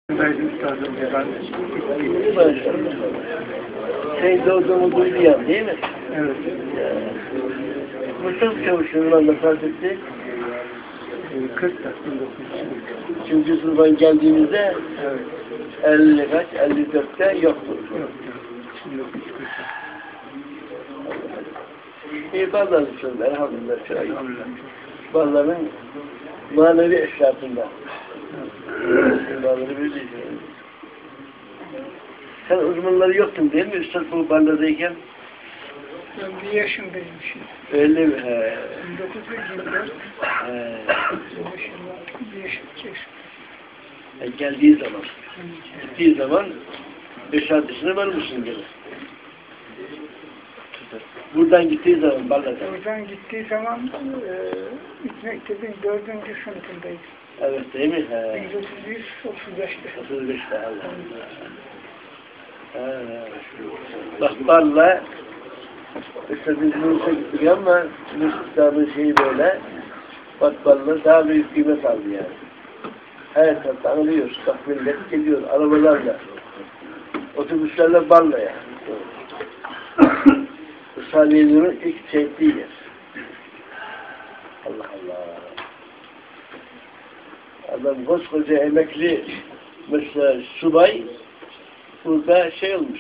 Şey doğduğumu duyuyor değil mi? Evet. Mustafa Çavuş'un yılında fark etti. 40 Üçüncü sınıftan geldiğimizde evet. 50 kaç? 54'te yoktu. Yok. Şimdi yok. İyi bazıları söyledi. Elhamdülillah. Elhamdülillah. Bazılarının manevi eşrafında. Bazıları böyle değil. Sen uzmanları yoktun değil mi? Üstad bu bandadayken. Ben bir yaşındayım şimdi. Öyle mi? 1924. Bir yaşındayım. Geldiği zaman. Gittiği zaman 5-6 yaşına varmışsın gene. Buradan gittiği zaman Balla'da. Oradan gittiği zaman mektebin 4. sınıfındayız. Evet değil mi? 1935'te. 35'te Allah. Bak Balla işte biz Musa gittik ama Musa'nın şeyi böyle bak Balla daha büyük kıymet aldı yani. Her tarafta anılıyoruz. Bak millet geliyor arabalarla. Otobüslerle Balla yani. Isaliye'nin ilk çektiği yer. Allah Allah. Adam koskoca emekli mesela subay burada şey olmuş.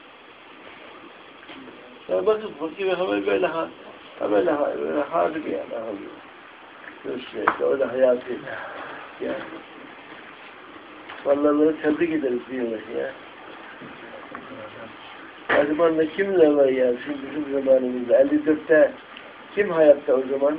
Ya bakıp hemen böyle böyle harbi yani. İşte öyle hayatı yani. Vallahi tebrik ederiz diyorlar ya. O zaman da kimler var ya şimdi bizim zamanımızda 54'te kim hayatta o zaman?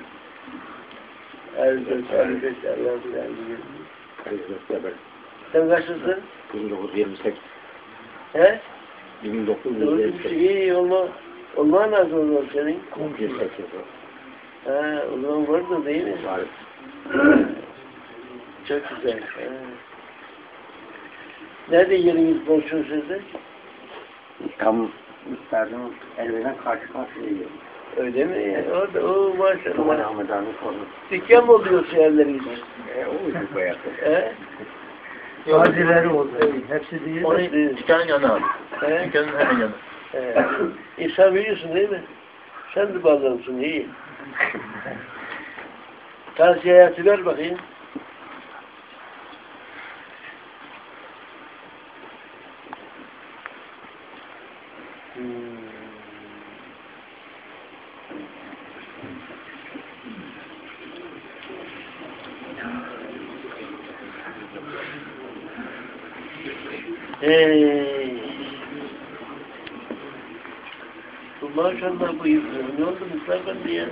54, 55, 56, 57. Sen kaçlısın? 1928. He? 1928. İyi olma nasıl olur senin? 28. Ha, o zaman vardı değil mi? Var. Çok güzel. Ha. Nerede yeriniz boşun sizde? Tam Müster'in elbiden karşı karşıya yiyor. Öyle mi? Yani orada o maşallah. Aman Ahmet Ağa'nın konu. Dükkan mı oluyor yerleriniz? O bayağı. Gazileri oldu. Hepsi değil. Onu Dükkanın yanı abi. Dükkanın hemen yanı. İnsan biliyorsun değil mi? Sen de bağlanırsın iyi. Tavsiye hayatı ver bakayım. Bu maşallah bu yıkıyor. Ne oldu Mustafa diye?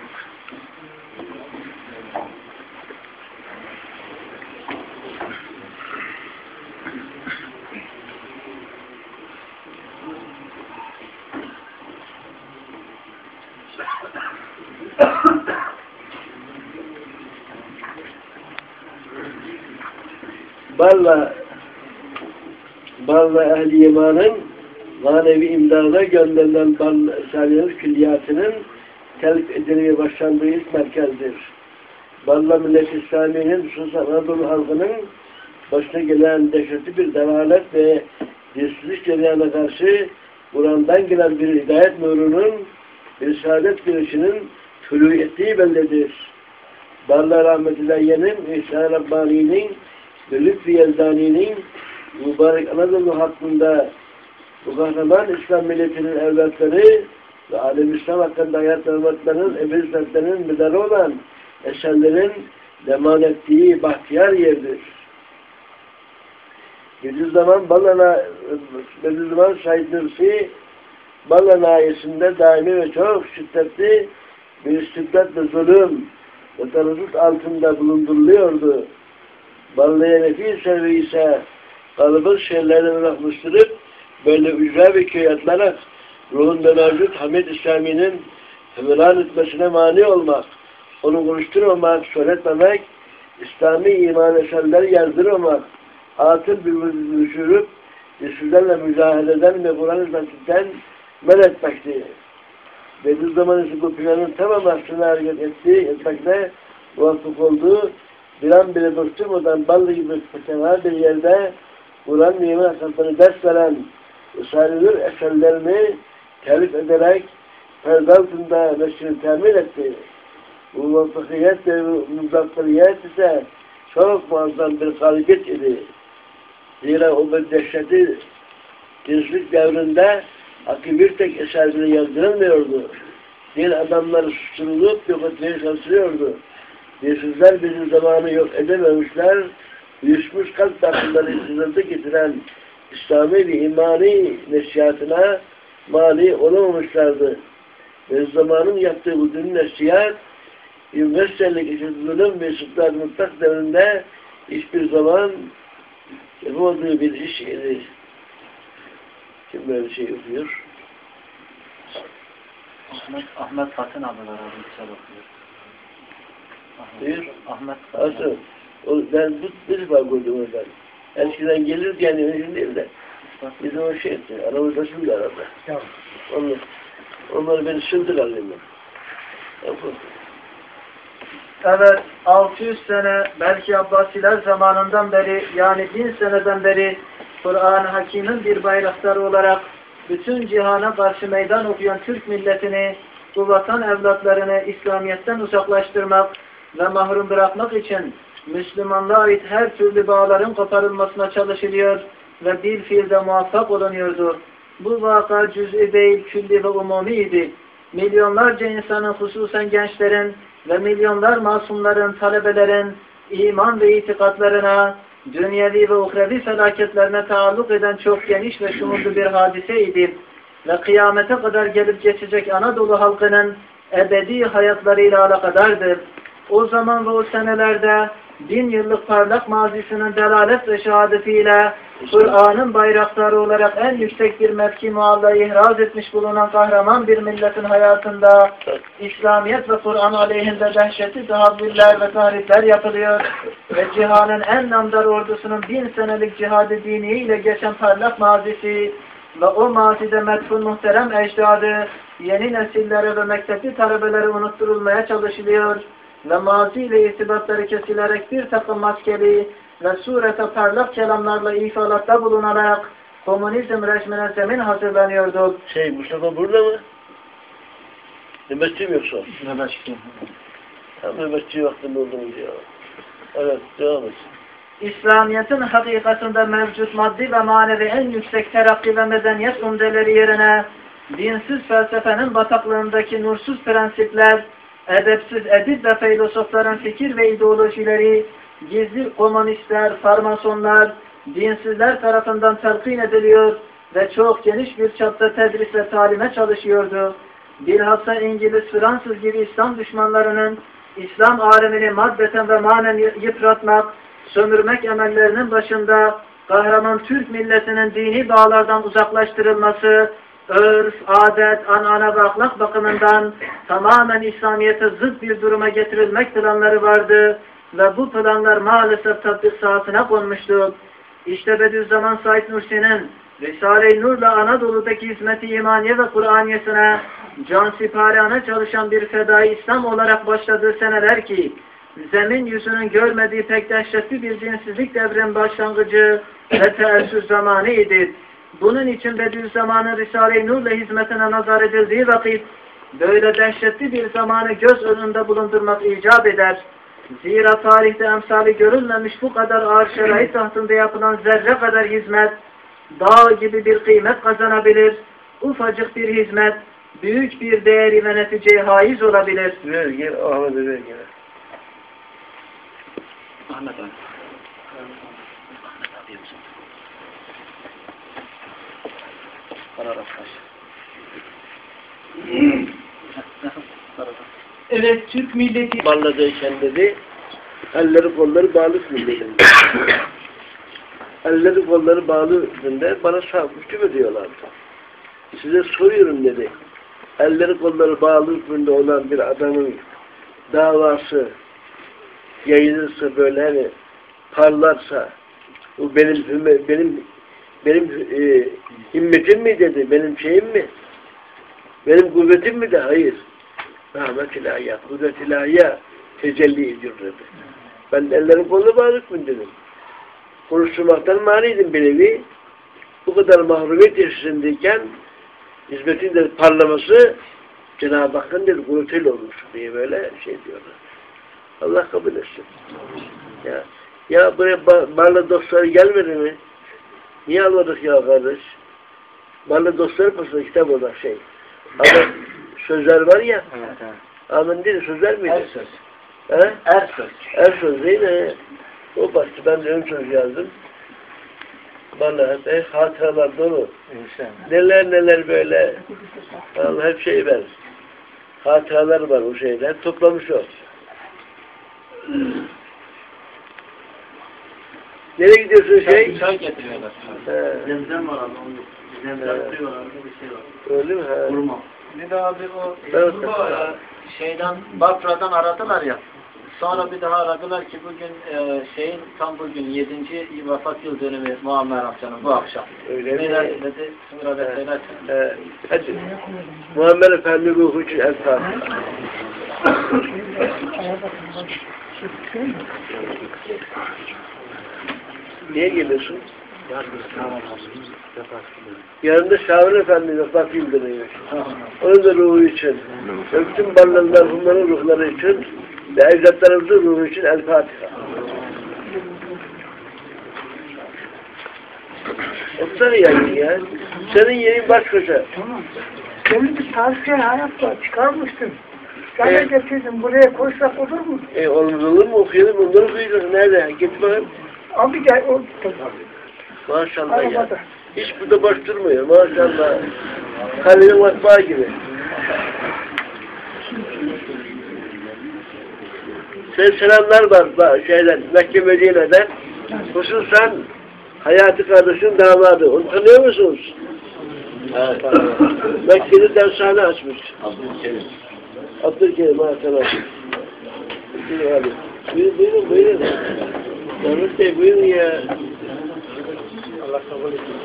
Balla Ehl-i Yeman'ın manevi imdada gönderilen Balla Külliyatının telif edilmeye başlandığı ilk merkezdir. Balla Millet-i İslami'nin hususan Anadolu halkının başına gelen dehşetli bir dalalet ve dinsizlik cereyanına karşı Kur'an'dan gelen bir hidayet nurunun, bir saadet güneşinin tülü ettiği belledir. Balla Rahmetullahi'nin, İhsan-ı Rabbani'nin, Lütfi Yezdani'nin mübarek Anadolu hakkında bu kahraman İslam milletinin evlatları ve alem İslam hakkında hayat evlatlarının, ebedislerinin medarı olan eserlerin deman ettiği bahtiyar yerdir. Bediüzzaman Şahit Nursi Balla nahiyesinde daimi ve çok şiddetli bir istibdat ve zulüm ve tanıdık altında bulunduruluyordu. Balla'ya nefis ve ise kalıbı şeylerden bırakmıştırıp böyle ücra ve köyatlarak ruhunda mevcut Hamid İslami'nin hümran etmesine mani olmak, onu konuşturmamak, söyletmemek, İslami iman eserleri yazdırmamak, atıl bir düşürüp sizlerle mücadeleden ve Kur'an hizmetinden men etmektir. Bediüzzaman ise bu planın tamam aksine hareket etmekle muvaffak olduğu Bir an bile bıktırmadan ballı gibi fıkıha bir yerde Kur'an nimet hasatını ders veren Risale-i eserlerini telif ederek ferd altında neşrini temin etti. Bu muvaffakiyet ve muzafferiyet ise çok muazzam bir galibiyet idi. Zira o bir dehşeti gençlik devrinde hakkı bir tek eser bile yazdırılmıyordu. Diğer adamlar susturulup yok etmeye çalışılıyordu. Dinsizler bizim zamanı yok edememişler. Uyuşmuş kalp takımları sızıntı getiren İslami bir imani neşriyatına mani olamamışlardı. Ve zamanın yaptığı bu dün neşriyat, 25 senelik işitilirim ve sütlat mutlak devrinde hiçbir zaman yapamadığı bir iş idi. Kim böyle şey yapıyor? Ahmet Fatın abiler abi güzel okuyor. Buyur. Ahmet Asıl. Ben bir defa gördüm oradan. Eskiden gelirdi yani öyle değil de. Bizim o şey etti. Aramızda şimdi arada. Onlar beni sındır alayım ben. Evet, 600 sene belki Abbasiler zamanından beri yani 1000 seneden beri Kur'an-ı Hakîm'in bir bayraktarı olarak bütün cihana karşı meydan okuyan Türk milletini, bu vatan evlatlarını İslamiyet'ten uzaklaştırmak ve mahrum bırakmak için Müslümanlığa ait her türlü bağların koparılmasına çalışılıyor ve bir fiilde muvaffak olunuyordu. Bu vaka cüz'i değil, külli ve umumiydi. Milyonlarca insanın, hususen gençlerin ve milyonlar masumların, talebelerin iman ve itikatlarına, dünyevi ve uhrevi felaketlerine taalluk eden çok geniş ve şumurlu bir hadiseydi. Ve kıyamete kadar gelip geçecek Anadolu halkının ebedi hayatlarıyla alakadardır. O zaman ve o senelerde 1000 yıllık parlak mazisinin delalet ve şehadetiyle Kur'an'ın bayraktarı olarak en yüksek bir mevki muallayı ihraz etmiş bulunan kahraman bir milletin hayatında İslamiyet ve Kur'an aleyhinde dehşetli tahavvüller ve tahripler yapılıyor ve cihanın en namdar ordusunun 1000 senelik cihad-ı diniyle geçen parlak mazisi ve o mazide metfun muhterem ecdadı yeni nesillere ve mektepli talebelere unutturulmaya çalışılıyor ve maziyle irtibatları kesilerek bir takım maskeli ve surete parlak kelamlarla ifalatta bulunarak komünizm rejimine zemin hazırlanıyordu. Mustafa burada mı? Nöbetçi mi yoksa? Nöbetçi. Tam nöbetçi vaktinde oldunuz ya. Evet, devam et. İslamiyet'in hakikatinde mevcut maddi ve manevi en yüksek terakki ve medeniyet umdeleri yerine dinsiz felsefenin bataklığındaki nursuz prensipler, edepsiz edip ve filozofların fikir ve ideolojileri, gizli komünistler, farmasonlar, dinsizler tarafından telkin ediliyor ve çok geniş bir çapta tedris ve talime çalışıyordu. Bilhassa İngiliz, Fransız gibi İslam düşmanlarının İslam alemini maddeten ve manen yıpratmak, sömürmek emellerinin başında kahraman Türk milletinin dini bağlardan uzaklaştırılması, örf, adet, anane ve ahlak bakımından tamamen İslamiyet'e zıt bir duruma getirilmek planları vardı ve bu planlar maalesef tatbik sahasına konmuştu. İşte Bediüzzaman Said Nursi'nin Risale-i Nur'la Anadolu'daki hizmeti imaniye ve Kur'aniyesine cansiparane çalışan bir fedai İslam olarak başladığı seneler ki zemin yüzünün görmediği pek dehşetli bir dinsizlik devrinin başlangıcı ve teessüs zamanıydı. Bunun için Bediüzzaman'ın Risale-i Nur'la hizmetine nazar edildiği vakit böyle dehşetli bir zamanı göz önünde bulundurmak icap eder. Zira tarihte emsali görülmemiş bu kadar ağır şerait tahtında yapılan zerre kadar hizmet dağ gibi bir kıymet kazanabilir. Ufacık bir hizmet büyük bir değeri ve neticeye haiz olabilir. Ver gel, Ahmet'e ver gel. Ahmet abi. Evet, Türk milleti Balladayken dedi, elleri kolları bağlı dedim. Elleri kolları bağlı üstünde bana hüküm ediyorlardı. Size soruyorum dedi. Elleri kolları bağlı üstünde olan bir adamın davası yayılırsa böyle hani parlarsa o benim himmetim mi dedi, benim şeyim mi? Benim kuvvetim mi de? Hayır. Rahmet ilahiye, kudret ilahiye tecelli ediyor dedi. Ben ellerim koluna bağlık mı dedim. Konuşturmaktan maniydim bir nevi. Bu kadar mahrumiyet içerisindeyken hizmetin de parlaması Cenab-ı Hakk'ın dedi kuvvetiyle olmuş diye böyle şey diyorlar. Allah kabul etsin. Ya buraya Barla dostları gelmedi mi? Niye almadık ya kardeş? Barla dostları pasında kitap olarak şey. Ama sözler var ya. Evet. Amin değil sözler miydi? Er söz. He? Er söz. Er söz değil mi? O bastı. Ben de ön söz yazdım. Bana hatıralar dolu. Neler neler böyle. Allah hep şey ver. Hatıralar var o şeyler. Toplamış o. Nereye gidiyorsun şey? Çay getiriyorlar. Zemzem var abi. Zemzem var abi. Bir şey var. Öyle mi? Ha. Kurma. Bir de abi o Evet. şeyden Bafra'dan aradılar ya. Sonra bir daha aradılar ki bugün tam bugün 7. vefat yıl dönümü Muammer amcanın bu akşam. Öyle mi? Dedi, sınıra söylersin. Hadi. Muammer Efendi ruhu için el Fatiha. Niye geliyorsun? Yanında Şahin Efendi vefat yıl dönüyor. Onun da ruhu için. Ve bütün barlarlar bunların ruhları için ve evlatlarımızın ruhu için el Fatiha. Otsana yani ya. Senin yerin baş köşe. Tamam. Senin bir tavsiye hayatta çıkarmıştın. Sana getirdim. Buraya koysak olur mu? Olmaz olur mu? Okuyalım. Onları duyuyoruz. Nerede? Git bakalım. Abi gel. Maşallah ya. Arabada. Hiç burada boş durmuyor. Maşallah. Kalenin matbaa gibi. Selamlar var şeyden, Mekke Medine'den. Hususen Hayati kardeşin damadı. Onu tanıyor musunuz? Evet. Mekke'de dershane açmış. Abdülkerim. Abdülkerim maşallah. Buyurun, buyurun. Yalnız Bey buyurun ya. Allah kabul etsin.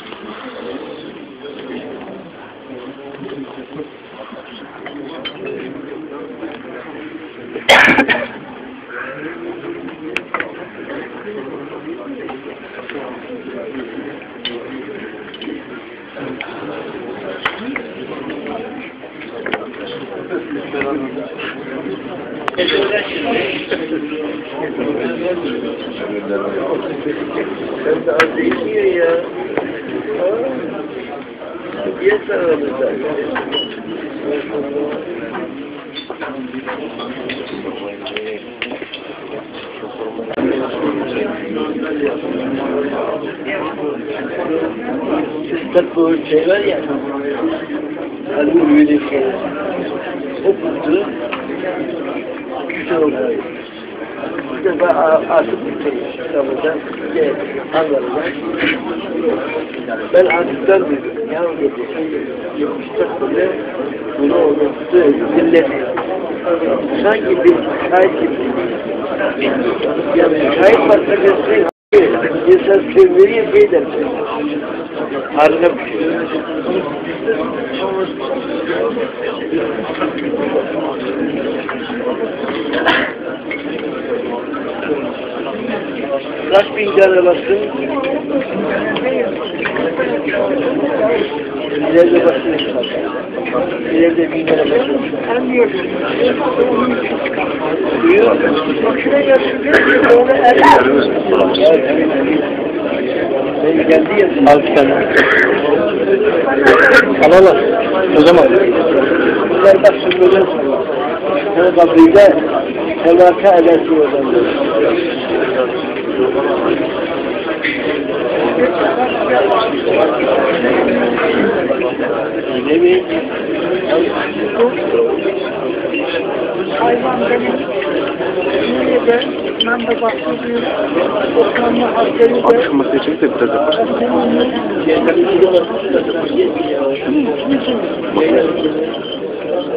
Sen de az değilmiyor ya. Niye sarılırlar? Üstad bu şey var ya, kalbim böyle şey, o buldu, güzel oldu. Bir defa artık bir şey kitabında, anlarına, ben artıktan duydum, ya dedi, Üstad böyle, bunu olmuştu, dinledi. Sanki bir şahit gibi. Yani şahit başka bir şey, insan sevmeyi yapıyor dersin. Harika bir şey. Kaç bin tane baksın? İleride baksın. İleride bin tane baksın. Sen diyorsun. Duyuyor. Bak şuraya götürdün. Böyle Ben geldi ya. Al bir tane. Al. O zaman. Bunlar bak şimdi sen kabriyle telaka edersin o zaman. Ne mi? hayvan benim. Niye de ben de bahsediyorum. Osmanlı harfleri de. Akışması için de biraz.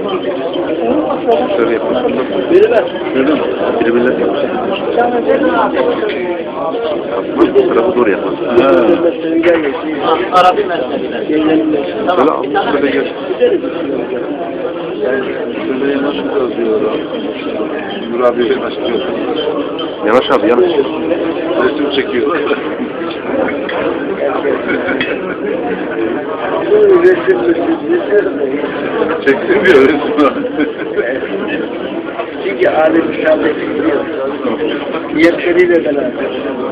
Şöyle yapalım. Biri ver. Gördün mü? Birbirler yapmış. Bu tarafı zor yapalım. Mesleğin gelmesi. Arabi mesleğiyle. Gelelim mesleği. Şöyle al. Şurada gel. Şurada yanaş biraz diyor. Nur abi yanaş diyor. Yanaş abi yanaş. Resim çekiyor. Çeksin diyor resim. Çünkü alim müşahedesi biliyor. Niyetleriyle beraber.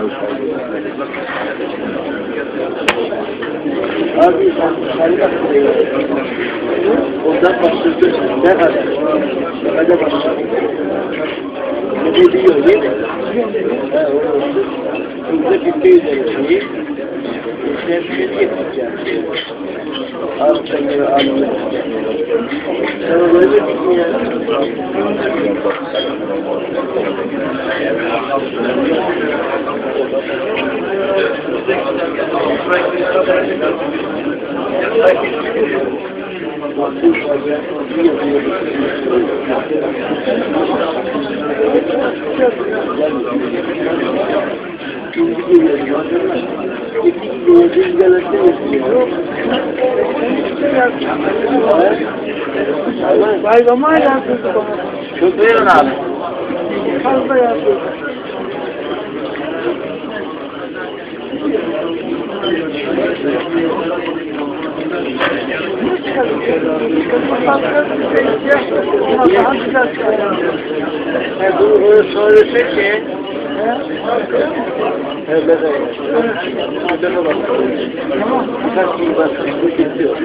Abi sen bak. Ondan başlıyorsun. Derhal. Hadi başla. Ne diyor değil mi? Ha, o olsun. Burada bir şey üzerinde. İşte bir şey yapacağım. Ağzından gibi ağzından. Sana böyle bir ya. Bayrama yazdık bana. Çok buyurun abi. Fazla yazdık. Bunu söylesek ki evet. Ben olamam. Kaç yıl başlıklı gidiyor.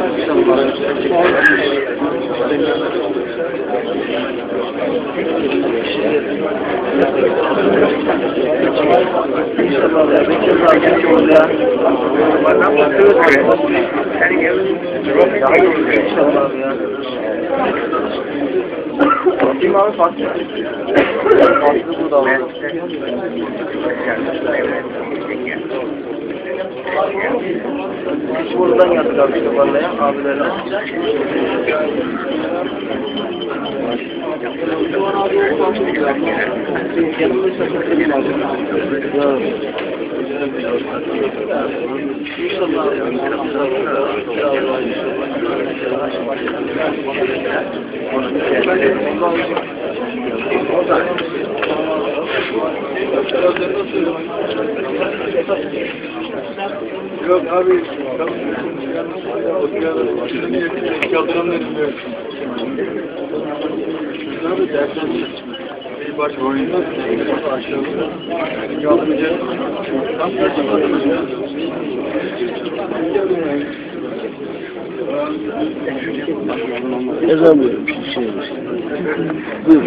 Buradan yaptılar işte vallahi abilerle. Yok abi. Baş oyunda yazamıyorum bir şey. Buyur.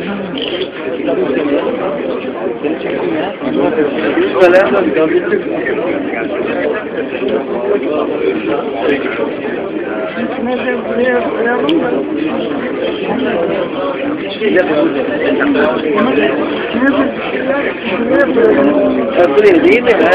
Nerede buraya koyalım mı? Buraya değil mi?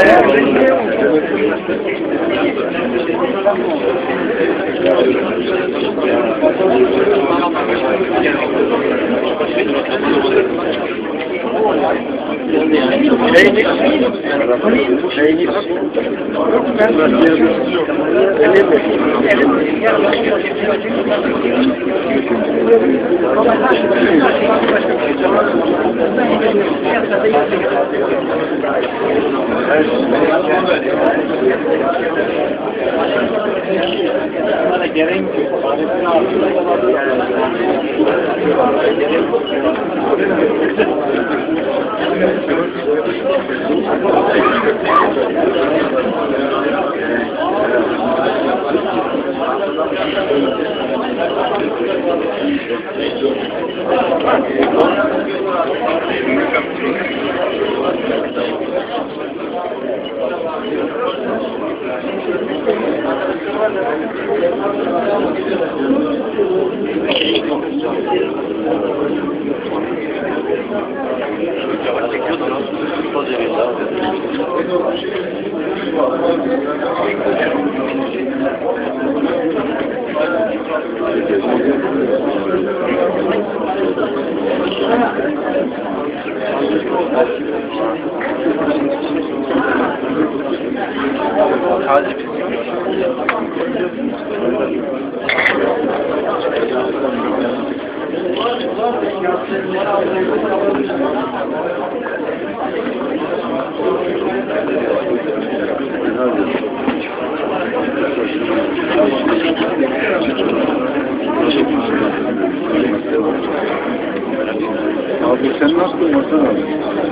Abi sen nasılsın Hasan abi?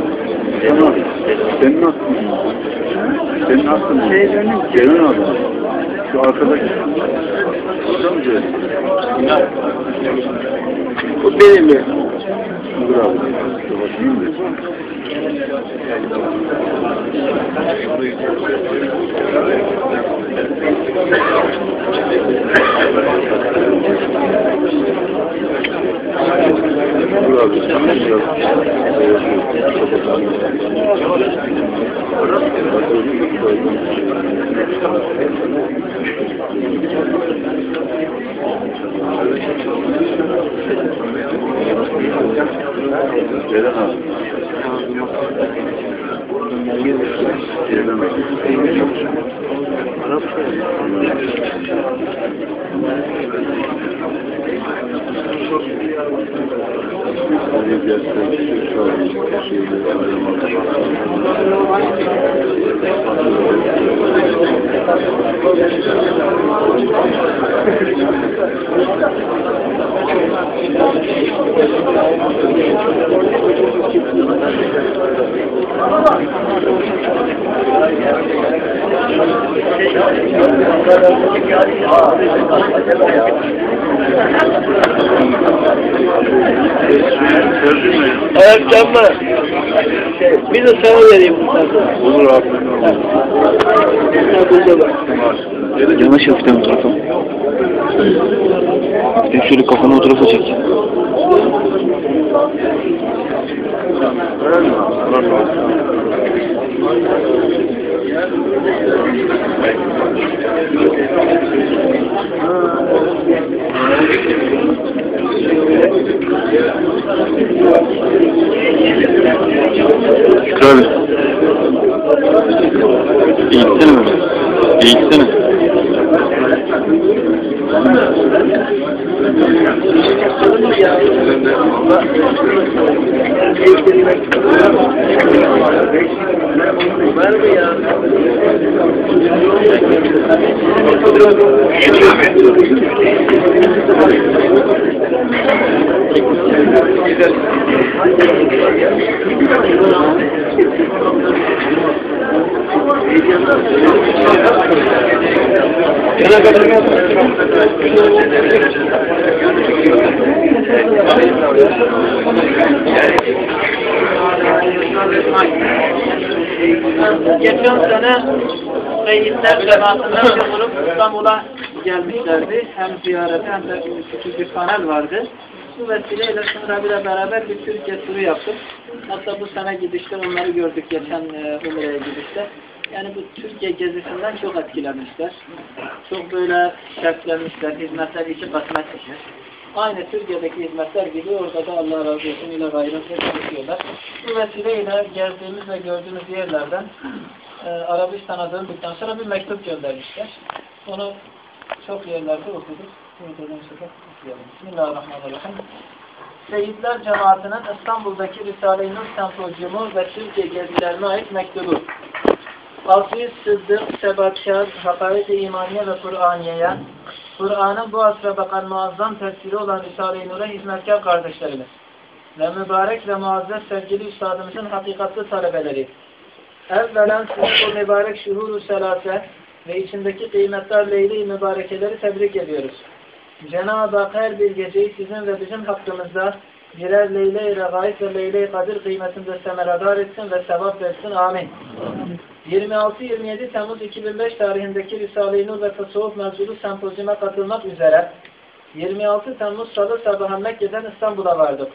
Sen nasılsın? Sen nasılsın? Ceylan abi. Şu arkadaki. Orada mı Ceylan? Bu benim mi? Dur abi. Dur bakayım da. Dur abi. Ceylan abi. Ceylan Ayaktan mı? Bir de sana vereyim. Olur abi. Yanaş hafiften o tarafa. Hafiften şöyle kafanı o tarafa çek. Şükrü abi. Eğitsene mi? Eğitsene. Var mı ya? Geçen sene Seyyidler cemaatinden bir grup İstanbul'a gelmişlerdi. Hem ziyarete hem de küçük bir panel vardı. Bu vesileyle Sungur abiyle beraber bir Türkiye turu yaptık. Hatta bu sene gidişte onları gördük geçen Umre'ye gidişte. Yani bu Türkiye gezisinden çok etkilenmişler. Çok böyle şevklenmişler. Hizmetler iki katına çıkmış. Aynı Türkiye'deki hizmetler gibi orada da Allah razı olsun ile gayretle çalışıyorlar. Bu vesileyle gezdiğimiz ve gördüğümüz yerlerden Arabistan'a döndükten sonra bir mektup göndermişler. Onu çok yerlerde okuduk. Bismillahirrahmanirrahim. Seyyidler Cemaati'nin İstanbul'daki Risale-i Nur Sempozyumu ve Türkiye gezilerine ait mektubu. Aziz, Sıddık, Sebatkar, Hakaik-i İmaniye ve Kur'aniye'ye, Kur'an'ın bu asra bakan muazzam tefsiri olan Risale-i Nur'a hizmetkar kardeşlerimiz ve mübarek ve muazzez sevgili üstadımızın hakikatli talebeleri. Evvelen sizi bu mübarek şuhur-u selase ve içindeki kıymetli leyle-i mübarekeleri tebrik ediyoruz. Cenab-ı Hak her bir geceyi sizin ve bizim hakkımızda birer leyle-i regaib ve leyle-i kadir kıymetinde semeradar etsin ve sevap versin. Amin. 26-27 Temmuz 2005 tarihindeki Risale-i Nur ve Tasavvuf mevzulu sempozyuma katılmak üzere 26 Temmuz Salı sabahı Mekke'den İstanbul'a vardık.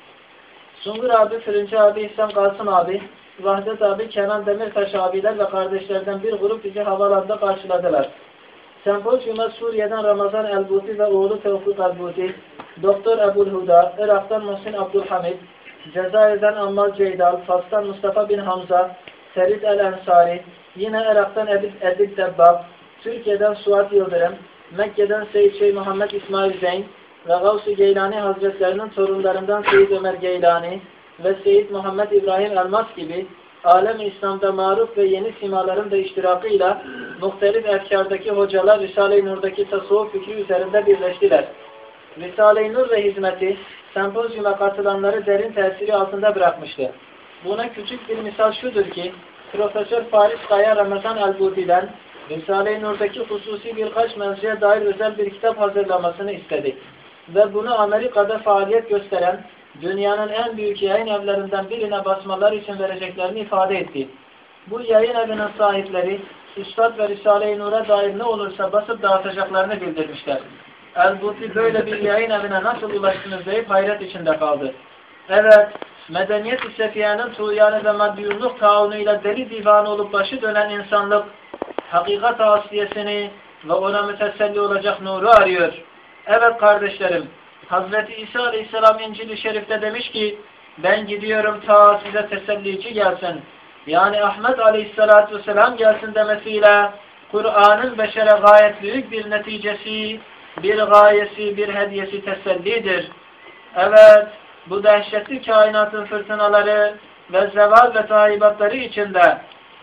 Sungur abi, Fırıncı abi, İhsan Kasım abi, Vahdet abi, Kenan Demirtaş abiler ve kardeşlerden bir grup bizi havalanda karşıladılar. Sempozyuma Suriye'den Ramazan Elbuti ve oğlu Tevfik Elbuti, Doktor Ebu'l-Huda, Irak'tan Muhsin Abdülhamid, Cezayir'den Ammar Ceydal, Fas'tan Mustafa bin Hamza, Ferit el-Ensari, yine Irak'tan Edip Debbab, Türkiye'den Suat Yıldırım, Mekke'den Seyyid Şeyh Muhammed İsmail Zeyn ve Gavs-ı Geylani Hazretlerinin torunlarından Seyyid Ömer Geylani ve Seyyid Muhammed İbrahim Elmas gibi alem-i İslam'da maruf ve yeni simaların da iştirakıyla muhtelif efkardaki hocalar Risale-i Nur'daki tasavvuf fikri üzerinde birleştiler. Risale-i Nur ve hizmeti sempozyuma katılanları derin tesiri altında bırakmıştı. Buna küçük bir misal şudur ki, Profesör Faris Kaya Ramazan Elbuti'den Risale-i Nur'daki hususi birkaç mevzuya dair özel bir kitap hazırlamasını istedik. Ve bunu Amerika'da faaliyet gösteren dünyanın en büyük yayın evlerinden birine basmalar için vereceklerini ifade etti. Bu yayın evinin sahipleri, Üstad ve Risale-i Nur'a dair ne olursa basıp dağıtacaklarını bildirmişler. Elbuti böyle bir yayın evine nasıl ulaştınız deyip hayret içinde kaldı. Evet, medeniyet-i sefiyenin tuğyanı ve maddiyunluk taunuyla deli divanı olup başı dönen insanlık, hakikat asiyesini ve ona müteselli olacak nuru arıyor. Evet kardeşlerim, Hazreti İsa Aleyhisselam İncil-i Şerif'te demiş ki, ben gidiyorum ta size tesellici gelsin. Yani Ahmet Aleyhisselatü Vesselam gelsin demesiyle, Kur'an'ın beşere gayet büyük bir neticesi, bir gayesi, bir hediyesi tesellidir. Evet, bu dehşetli kainatın fırtınaları ve zeval ve tahibatları içinde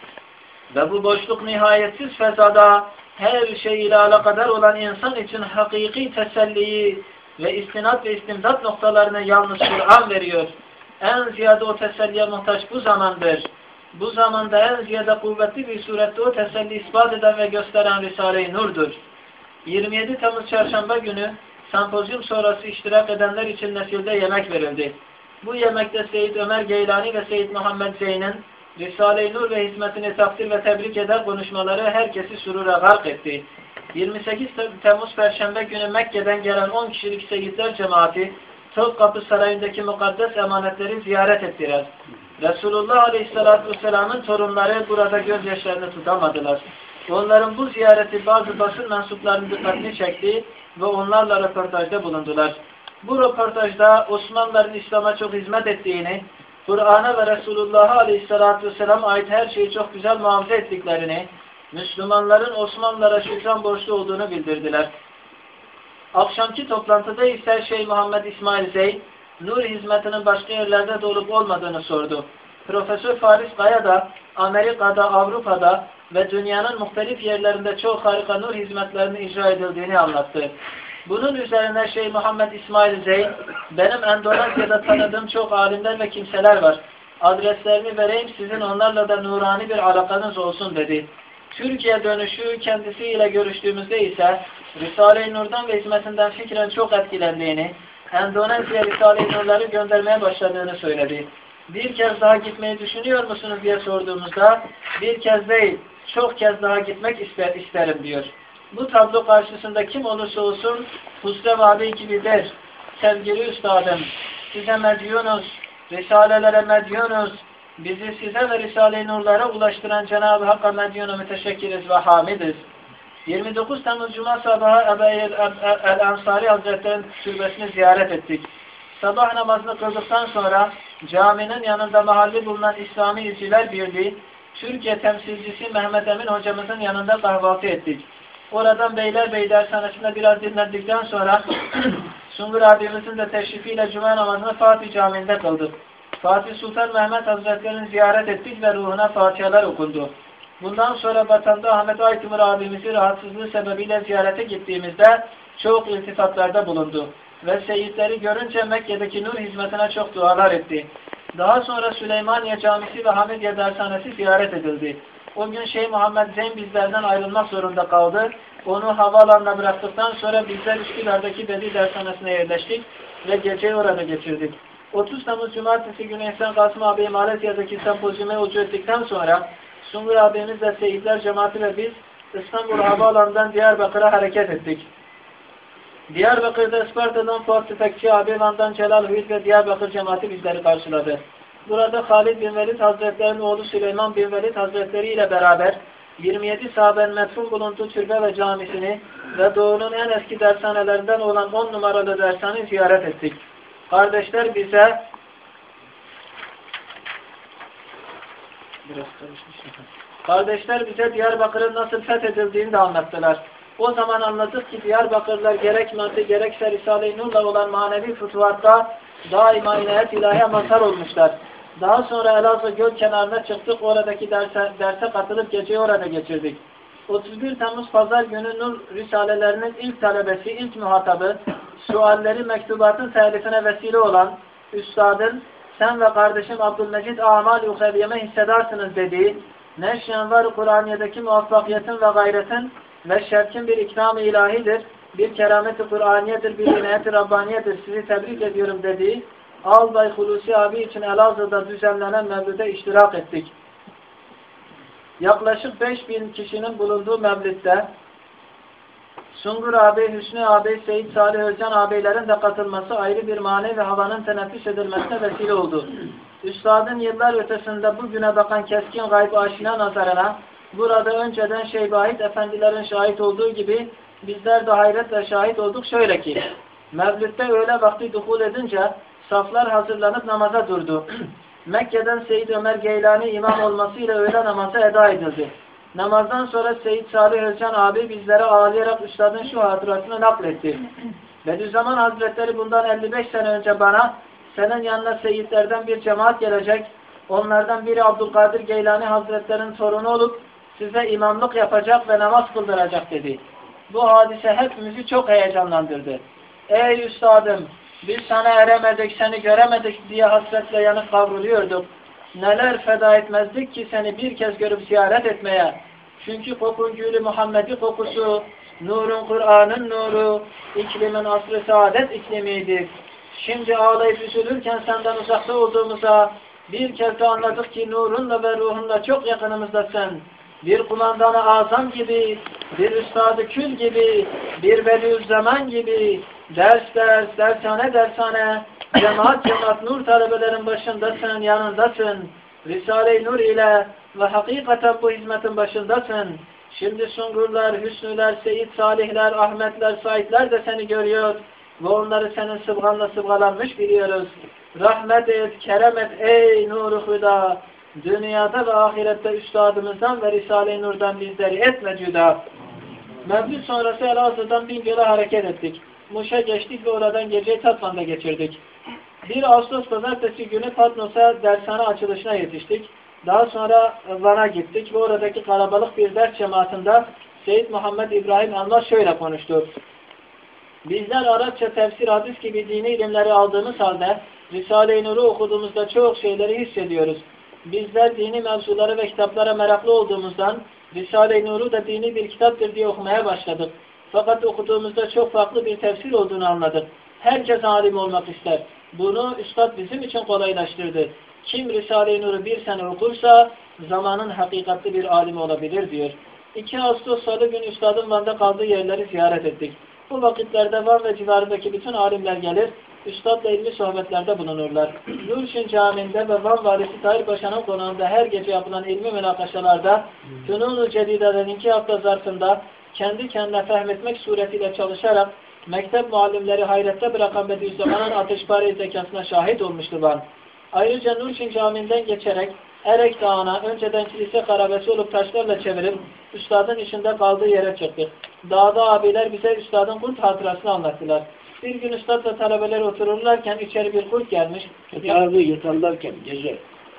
ve bu boşluk nihayetsiz fezada her şey ile alakadar olan insan için hakiki teselliyi ve istinat ve istimdat noktalarını yalnız Kur'an veriyor. En ziyade o teselliye muhtaç bu zamandır. Bu zamanda en ziyade kuvvetli bir surette o teselli ispat eden ve gösteren Risale-i Nur'dur. 27 Temmuz Çarşamba günü sempozyum sonrası iştirak edenler için nesilde yemek verildi. Bu yemekte Seyyid Ömer Geylani ve Seyyid Muhammed Zeyn'in Risale-i Nur ve hizmetini takdir ve tebrik eder konuşmaları herkesi sürura gark etti. 28 Temmuz Perşembe günü Mekke'den gelen 10 kişilik Seyyidler cemaati Topkapı Sarayı'ndaki mukaddes emanetleri ziyaret ettiler. Resulullah Aleyhisselatü Vesselam'ın torunları burada gözyaşlarını tutamadılar. Onların bu ziyareti bazı basın mensuplarının dikkatini çekti ve onlarla röportajda bulundular. Bu röportajda Osmanlıların İslam'a çok hizmet ettiğini, Kur'an'a ve Resulullah'a Aleyhisselatü Vesselam'a ait her şeyi çok güzel muhafaza ettiklerini, Müslümanların Osmanlılara şükran borçlu olduğunu bildirdiler. Akşamki toplantıda ise Şeyh Muhammed İsmail Zeyn, Nur hizmetinin başka yerlerde de olup olmadığını sordu. Profesör Faris Kaya da Amerika'da, Avrupa'da ve dünyanın muhtelif yerlerinde çok harika nur hizmetlerinin icra edildiğini anlattı. Bunun üzerine Şeyh Muhammed İsmail Zeyn, benim Endonezya'da tanıdığım çok alimler ve kimseler var. Adreslerini vereyim, sizin onlarla da nurani bir alakanız olsun dedi. Türkiye dönüşü kendisiyle görüştüğümüzde ise Risale-i Nur'dan ve hizmetinden fikren çok etkilendiğini, Endonezya Risale-i Nur'ları göndermeye başladığını söyledi. Bir kez daha gitmeyi düşünüyor musunuz diye sorduğumuzda, bir kez değil, çok kez daha gitmek isterim diyor. Bu tablo karşısında kim olursa olsun Husrev abi gibi der, sevgili üstadım, size medyunuz, Risalelere medyunuz, bizi size ve Risale-i Nur'lara ulaştıran Cenab-ı Hakk'a medyunu müteşekkiriz ve hamidiz. 29 Temmuz Cuma sabahı Ebu el-Ansari Hazretleri'nin türbesini ziyaret ettik. Sabah namazını kıldıktan sonra caminin yanında mahalli bulunan İslami İlçiler Birliği, Türkiye temsilcisi Mehmet Emin hocamızın yanında kahvaltı ettik. Oradan Beylerbeyi dershanesinde biraz dinlendikten sonra Sungur abimizin de teşrifiyle Cuma namazını Fatih Camii'nde kıldık. Fatih Sultan Mehmet Hazretleri'ni ziyaret ettik ve ruhuna fatihalar okundu. Bundan sonra vatanda Ahmet Aytımır abimizi rahatsızlığı sebebiyle ziyarete gittiğimizde çok iltifatlarda bulundu. Ve seyitleri görünce Mekke'deki nur hizmetine çok dualar etti. Daha sonra Süleymaniye Camisi ve Hamidiye Dershanesi ziyaret edildi. O gün Şeyh Muhammed Zeyn bizlerden ayrılmak zorunda kaldı. Onu havaalanına bıraktıktan sonra bizler Üsküdar'daki Bedi Dershanesi'ne yerleştik ve geceyi orada geçirdik. 30 Temmuz Cumartesi günü Ehsan Kasım abi Malezya'daki sempozyuma yolcu ettikten sonra Sungur abimizle Seyitler Cemaati ve biz İstanbul Havaalanı'ndan Diyarbakır'a hareket ettik. Diyarbakır'da Isparta'dan Fuat Tüfekçi abi, Van'dan Celal Hüyit ve Diyarbakır Cemaati bizleri karşıladı. Burada Halid bin Velid Hazretleri'nin oğlu Süleyman bin Velid Hazretleri ile beraber 27 sahabenin metfun bulunduğu türbe ve camisini ve Doğu'nun en eski dershanelerinden olan 10 numaralı dershaneyi ziyaret ettik. Kardeşler bize Diyarbakır'ın nasıl fethedildiğini de anlattılar. O zaman anladık ki Diyarbakırlılar gerek maddi gerekse Risale-i Nur'la olan manevi fütuhatta daima inayet ilahiye mazhar olmuşlar. Daha sonra Elazığ göl kenarına çıktık, oradaki derse katılıp geceyi orada geçirdik. 31 Temmuz Pazar günü Nur Risalelerinin ilk talebesi, ilk muhatabı, sualleri mektubatın telifine vesile olan Üstadın, sen ve kardeşim Abdülmecid Amal-i Uheviyeme hissedarsınız dediği, Neşyanvar Kur'aniye'deki muvaffakiyetin ve gayretin ve şerkin bir ikram-ı ilahidir, bir keramet-i Kur'aniyedir, bir inayet-i Rabbaniyedir, sizi tebrik ediyorum dediği, Albay Hulusi abi için Elazığ'da düzenlenen mevlüde iştirak ettik. Yaklaşık 5000 kişinin bulunduğu mevlütte Sungur abi, Hüsnü abi, Seyyid Salih Özcan abilerin de katılması ayrı bir manevi havanın teneffüs edilmesine vesile oldu. Üstadın yıllar ötesinde bugüne bakan keskin gayb-ı aşina nazarına burada önceden Şeybahit efendilerin şahit olduğu gibi bizler de hayretle şahit olduk. Şöyle ki, mevlütte öğle vakti duhul edince saflar hazırlanıp namaza durdu. Mekke'den Seyyid Ömer Geylani imam olmasıyla öğle namazı eda edildi. Namazdan sonra Seyyid Salih Özcan abi bizlere ağlayarak üstadın şu hatırasını nakletti. Bediüzzaman Hazretleri bundan 55 sene önce bana, senin yanına seyitlerden bir cemaat gelecek, onlardan biri Abdülkadir Geylani Hazretleri'nin torunu olup size imamlık yapacak ve namaz kıldıracak dedi. Bu hadise hepimizi çok heyecanlandırdı. Ey üstadım, biz sana eremedik, seni göremedik diye hasretle yanıp kavruluyorduk. Neler feda etmezdik ki seni bir kez görüp ziyaret etmeye. Çünkü kokun gülü Muhammed'i kokusu, Nurun Kur'an'ın nuru, iklimin asr-ı saadet iklimiydik. Şimdi ağlayıp üzülürken senden uzakta olduğumuza bir kez de anladık ki nurunla ve ruhunla çok yakınımızdasın. Bir kumandanı azam gibi, bir üstadı kül gibi, bir Bediüzzaman gibi, dershane, cemaat nur talebelerin başındasın, yanındasın. Risale-i Nur ile ve hakikaten bu hizmetin başındasın. Şimdi Sungurlar, Hüsnüler, Seyit Salihler, Ahmetler, Saidler de seni görüyor ve onları senin sıbganla sıbgalanmış biliyoruz. Rahmet et, kerem et ey Nur-u Huda. Dünyada ve ahirette üstadımızdan ve Risale-i Nur'dan bizleri etme cüda. Mevlüt sonrası Elazığ'dan Bingöl'e hareket ettik. Muş'a geçtik ve oradan geceyi Tatvan'da geçirdik. 1 Ağustos Pazartesi günü Patnos'a dershane açılışına yetiştik. Daha sonra Van'a gittik ve oradaki kalabalık bir ders cemaatinde Seyyid Muhammed İbrahim Almaz şöyle konuştu. Bizler Arapça, tefsir, hadis gibi dini ilimleri aldığımız halde Risale-i Nur'u okuduğumuzda çok şeyleri hissediyoruz. Bizler dini mevzulara ve kitaplara meraklı olduğumuzdan Risale-i Nur'u da dini bir kitaptır diye okumaya başladık. Fakat okuduğumuzda çok farklı bir tefsir olduğunu anladık. Herkes alim olmak ister. Bunu Üstad bizim için kolaylaştırdı. Kim Risale-i Nur'u bir sene okursa zamanın hakikatli bir alim olabilir diyor. 2 Ağustos Salı günü Üstad'ın Van'da kaldığı yerleri ziyaret ettik. Bu vakitlerde Van ve civarındaki bütün alimler gelir, Üstad'la ilmi sohbetlerde bulunurlar. Nurşin Camii'nde ve Van Valisi Tahir Paşa'nın konağında her gece yapılan ilmi münakaşalarda Fünun-u Cedide'den 2 hafta zarfında kendi kendine fehmetmek suretiyle çalışarak mektep muallimleri hayrette bırakan Bediüzzaman'ın ateşpare zekasına şahit olmuştu Van. Ayrıca Nurşin Camii'nden geçerek Erek Dağı'na önceden kilise karabesi olup taşlarla çevirip Üstad'ın içinde kaldığı yere çıktık. Dağda abiler bize Üstad'ın kurt hatırasını anlattılar. Bir gün Üstad'la talebeler otururlarken içeri bir kurt gelmiş. Yatarlarken gece.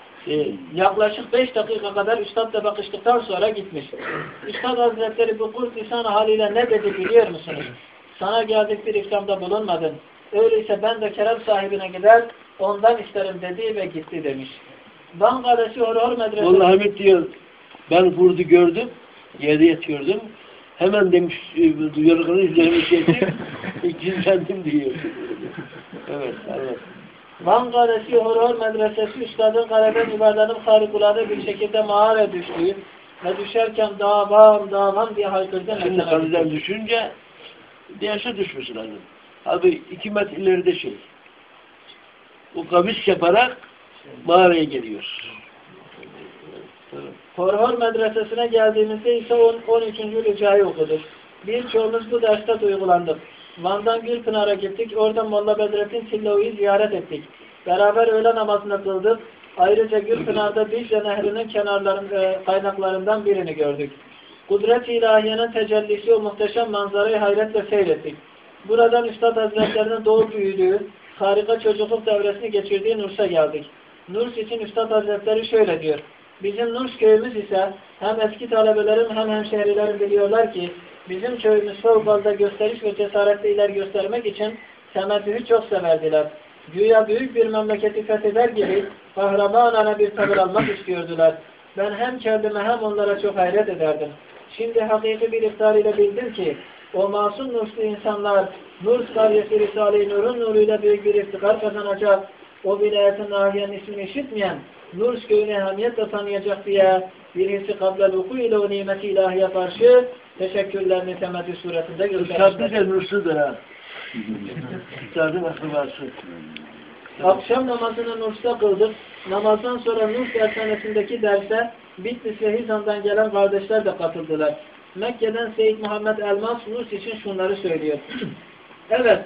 Yaklaşık 5 dakika kadar Üstad'la bakıştıktan sonra gitmiş. Üstad Hazretleri bu kurt lisan haliyle ne dedi biliyor musunuz? Sana geldik bir ikramda bulunmadın. Öyleyse ben de kerem sahibine gider ondan isterim dedi ve gitti demiş. Van Kalesi Horhor Medresesi. Vallahi Hamid diyor, ben kurdu gördüm, yerde yatıyordum. Hemen demiş, yorganı üzerime çektim, cinlendim diyor. Evet. Van Kalesi Horhor Medresesi Üstad'ın kaleden yuvarlanıp harikulade bir şekilde mağara düştüğü ve düşerken davam diye haykırdı. Şimdi kaleden düşünce yaşa düşmüş lazım. Abi 2 metre ileride o kavis yaparak mağaraya geliyor. Horhor Medresesi'ne geldiğimizde ise 13. Rica'yı okuduk. Birçoğumuz bu derste uygulandık. Van'dan Gülpınar'a gittik. Orada Molla Bedrettin Tillavi'yi ziyaret ettik. Beraber öğle namazını kıldık. Ayrıca Gülpınar'da Dicle Nehri'nin kaynaklarından birini gördük. Kudret-i ilahiyenin tecellisi o muhteşem manzarayı hayretle seyrettik. Buradan Üstad Hazretlerinin doğup büyüdüğü, harika çocukluk devresini geçirdiği Nurs'a geldik. Nurs için Üstad Hazretleri şöyle diyor. Bizim Nurs köyümüz ise hem eski talebelerim hem hemşehrilerim biliyorlar ki bizim köyümüz fevkalade gösteriş ve cesaretle ileri göstermek için temettühü çok severdiler. Güya büyük bir memleketi fetheder gibi kahramanane bir tavır almak istiyordular. Ben hem kendime hem onlara çok hayret ederdim. Şimdi hakiki bir iftar ile bildim ki o masum nurslu insanlar Nurs karyesi Risale-i Nur'un nuruyla büyük bir iftikar kazanacak. O vilayetin nahiyenin ismini işitmeyen Nurs köyünü ehamiyetle tanıyacak diye birisi kablel vuku ile o nimeti ilahiye karşı teşekkürlerini temettü suretinde göstermişler. Üstad da Nurs'udur ha. Üstad'ın akrabası. Akşam namazını Nurs'ta kıldık. Namazdan sonra Nurs dershanesindeki derse Bitlis ve Hizan'dan gelen kardeşler de katıldılar. Mekke'den Seyyid Muhammed Elmas Nurs için şunları söylüyor. Evet,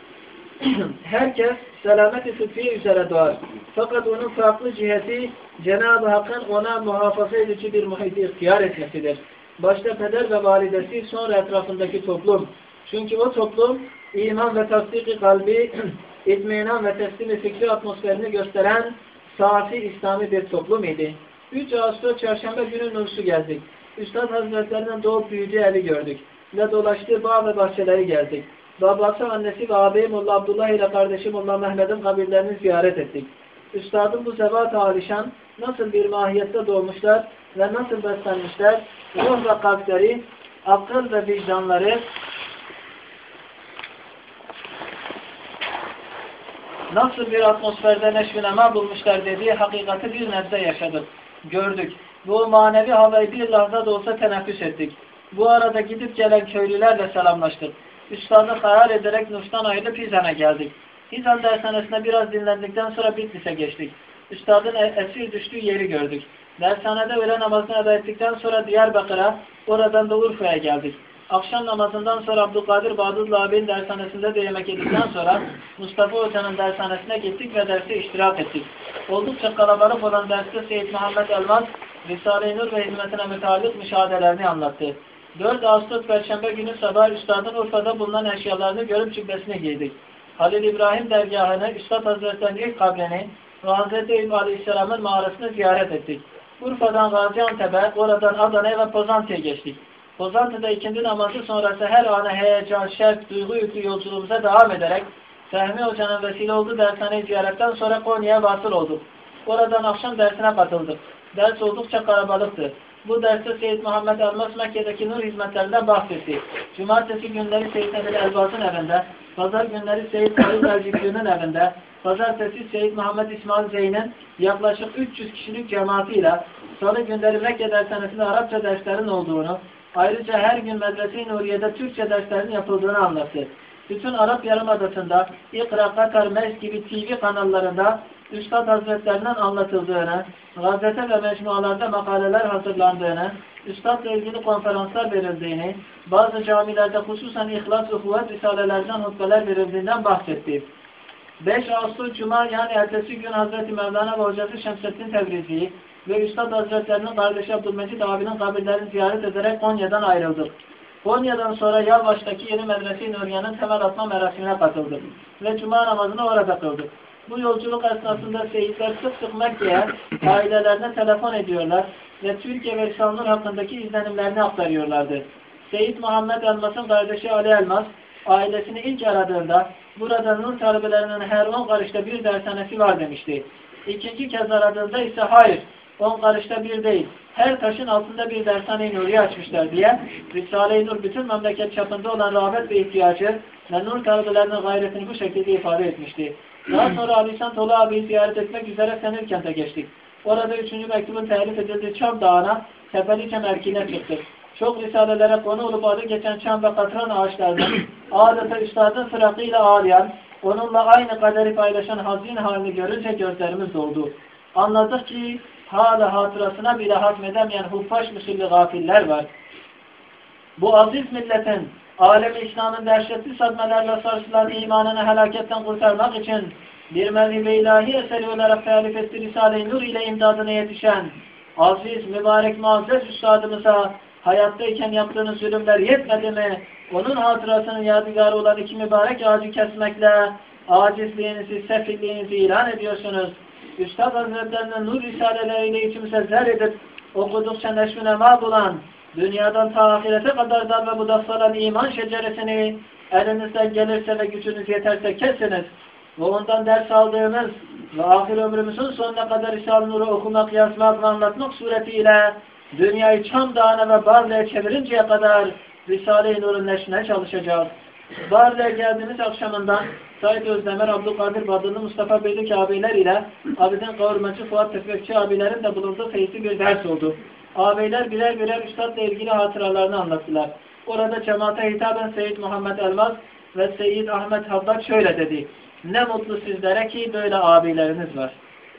herkes selamet-i fıkhi üzere doğar. Fakat onun farklı ciheti Cenab-ı Hakk'ın ona muhafaza edici bir muhiti ihtiyar etmesidir. Başta peder ve validesi, sonra etrafındaki toplum. Çünkü o toplum iman ve tasdik-i kalbi, itminan ve teslim-i fikri atmosferini gösteren safi İslami bir toplum idi. 3 Ağustos Çarşamba günü Nurs'u gezdik. Üstad Hazretleri'nin doğup büyüdüğü evi gördük. Ve dolaştığı bağ ve bahçeleri gezdik. Babası, annesi ve ağabeyi Molla Abdullah ile kardeşi Molla Mehmet'in kabirlerini ziyaret ettik. Üstadın bu zevat-ı alişan nasıl bir mahiyette doğmuşlar ve nasıl beslenmişler, ruh ve kalpleri akıl ve vicdanları nasıl bir atmosferde neşvinema bulmuşlar dediği hakikati bir nebze yaşadık, gördük. Bu manevi havayı bir lahza da olsa teneffüs ettik. Bu arada gidip gelen köylülerle selamlaştık. Üstadı hayal ederek Nuş'tan ayrılıp Hizan'a geldik. Hizan dershanesine biraz dinlendikten sonra Bitlis'e geçtik. Üstadın esir düştüğü yeri gördük. Dershanede öğle namazını eda ettikten sonra Diyarbakır'a, oradan da Urfa'ya geldik. Akşam namazından sonra Abdülkadir Bağdudlu abinin dershanesinde de yemek yedikten sonra Mustafa Hoca'nın dershanesine gittik ve derse iştirak ettik. Oldukça kalabalık olan derste Seyyid Muhammed Elmas, Risale-i Nur ve hizmetine müteallik müşahedelerini anlattı. 4 Ağustos Perşembe günü sabah Üstad'ın Urfa'da bulunan eşyalarını görüp cübbesine giydik. Halil İbrahim dergahını, Üstad Hazretleri'nin ilk kabrini ve Hazreti Eyüp Aleyhisselam'ın mağarasını ziyaret ettik. Urfa'dan Gaziantep'e, oradan Adana'ya ve Pozantı'ya geçtik. Pozantı'da ikindi namazı sonrası her ana heyecan, şevk, duygu yüklü yolculuğumuza devam ederek Fehmi Hoca'nın vesile olduğu dershaneyi ziyaretten sonra Konya'ya vasıl olduk. Oradan akşam dersine katıldık. Ders oldukça kalabalıktı. Bu derste Seyyid Muhammed Elmas Mekke'deki nur hizmetlerinden bahsetti. Cumartesi günleri Seyyid Nebil Elbaz'ın evinde, pazar günleri Seyyid Halil Elcikli'nin evinde, pazartesi Seyyid Muhammed İsmail Zeyn'in yaklaşık 300 kişilik cemaatiyle salı günleri Mekke dershanesinde Arapça derslerin olduğunu, ayrıca her gün Medrese-i Nuriye'de Türkçe derslerin yapıldığını anlattı. Bütün Arap Yarımadası'nda İkra, Katar, Mes gibi TV kanallarında Üstad Hazretlerinden anlatıldığını, gazete ve mecmualarda makaleler hazırlandığını, Üstad'la ilgili konferanslar verildiğini, bazı camilerde hususen İhlas ve Kuvvet risalelerden hutbeler verildiğinden bahsetti. 5 Ağustos Cuma yani ertesi gün Hazreti Mevlana ve hocası Şemsettin Tebrizi ve Üstad Hazretlerinin kardeşi Abdülmecid abinin kabirlerini ziyaret ederek Konya'dan ayrıldık. Konya'dan sonra Yalvaç'taki yeni Medrese-i Nuriye'nin temel atma merasimine katıldık ve Cuma namazını orada kıldık. Bu yolculuk esnasında seyitler sık sık Mekke'ye ailelerine telefon ediyorlar ve Türkiye ve İslamlar hakkındaki izlenimlerini aktarıyorlardı. Seyyid Muhammed Elmas'ın kardeşi Ali Elmas ailesini ilk aradığında burada Nur talebelerinin her 10 karışta bir dershanesi var demişti. İkinci kez aradığında ise hayır, 10 karışta bir değil, her taşın altında bir dershane-i Nuriye açmışlar diye Risale-i Nur bütün memleket çapında olan rağbet ve ihtiyacı ve Nur talebelerinin gayretini bu şekilde ifade etmişti. Daha sonra Ali Şantolu abiyi ziyaret etmek üzere Senirkent'e geçtik. Orada 3. mektubun telif edildiği Çam Dağı'na, Tepelice mevkine çıktık. Çok risalelere konu olup adı geçen çam ve katran ağaçlarının adeta üstadın sırakıyla ağlayan, onunla aynı kaderi paylaşan hazin halini görünce gözlerimiz doldu. Anladık ki hala hatırasına bile hazmedemeyen huffaş müsilli gafiller var. Bu aziz milletin alem-i İslam'ın dehşetli sadmelerle sarsılan imanını helaketten kurtarmak için bir mevhibe ilahi eseri olarak telif etti Risale-i Nur ile imdadına yetişen aziz, mübarek, muazzez üstadımıza hayattayken yaptığınız zulümler yetmedi mi? Onun hatırasının yadigarı olan 2 mübarek ağacı kesmekle acizliğinizi, sefilliğinizi ilan ediyorsunuz. Üstad Hazretlerinin nur risaleleriyle içimize zer edip okudukça neşvünema bulan, dünyadan ta ahirete kadar dal ve budaksalan iman şeceresini elinizden gelirse ve gücünüz yeterse kesiniz. Ve ondan ders aldığımız ve ahir ömrümüzün sonuna kadar Risale-i Nur'u okumak, yazmak ve anlatmak suretiyle dünyayı Çam Dağı'na ve Barla'ya çevirinceye kadar Risale-i Nur'un neşrine çalışacağız. Barla'ya geldiğimiz akşamından Said Özdemir, Abdülkadir Badırlı, Mustafa Beylik abiler ile Abidin Kavurmacı, Fuat Tefekçi abilerin de bulunduğu feyzi bir ders oldu. Ağabeyler birer birer üstadla ilgili hatıralarını anlattılar. Orada cemaate hitaben Seyyid Muhammed Elmas ve Seyyid Ahmet Haddad şöyle dedi: ne mutlu sizlere ki böyle abileriniz var.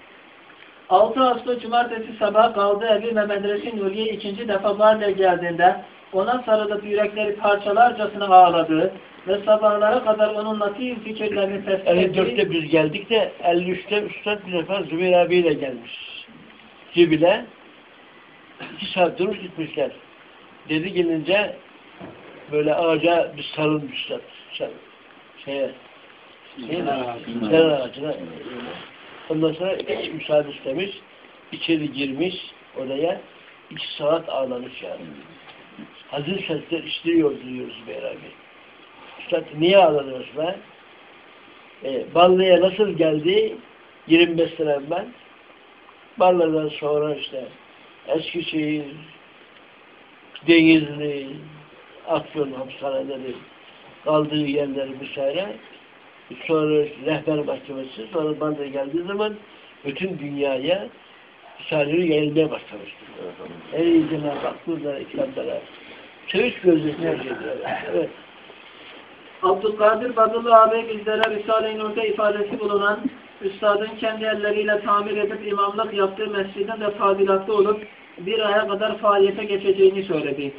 6 Ağustos Cumartesi sabah kaldığı evi ve Medrese-i Nuriye 2. defa Barla'ya geldiğinde ona sarılıp yürekleri parçalarcasına ağladığı ve sabahlara kadar onun latif fikirlerini tespit ettiği... 54'te biz geldik de 53'te Üstad bir defa Zübeyir abiyle gelmiş. Cibil'e 2 saat durmuş gitmişler. Dedi gelince böyle ağaca bir sarılmışlar. Sen ağacına. Ondan sonra hiç müsaade istemiş. İçeri girmiş oraya. 2 saat ağlamış yani. Hazır sesler işliyor diyoruz Zübeyir abi. Üstad niye ağladınız be? Barla'ya nasıl geldi? 25 sene evvel. Barla'dan sonra işte Eskişehir, Denizli, Afyon hapishaneleri, kaldığı yerleri vesaire. Sonra rehber mahkemesi, sonra Bandır'a geldiği zaman bütün dünyaya Risale-i yayılmaya başlamıştır. Ey Cenab-ı Hak burada İslam'da çeviş gözlükler geliyorlar. Evet. Abdülkadir Badıllı abi bizlere Risale-i Nur'da ifadesi bulunan Üstadın kendi elleriyle tamir edip imamlık yaptığı mescidin de tadilatlı olup bir aya kadar faaliyete geçeceğini söyledi.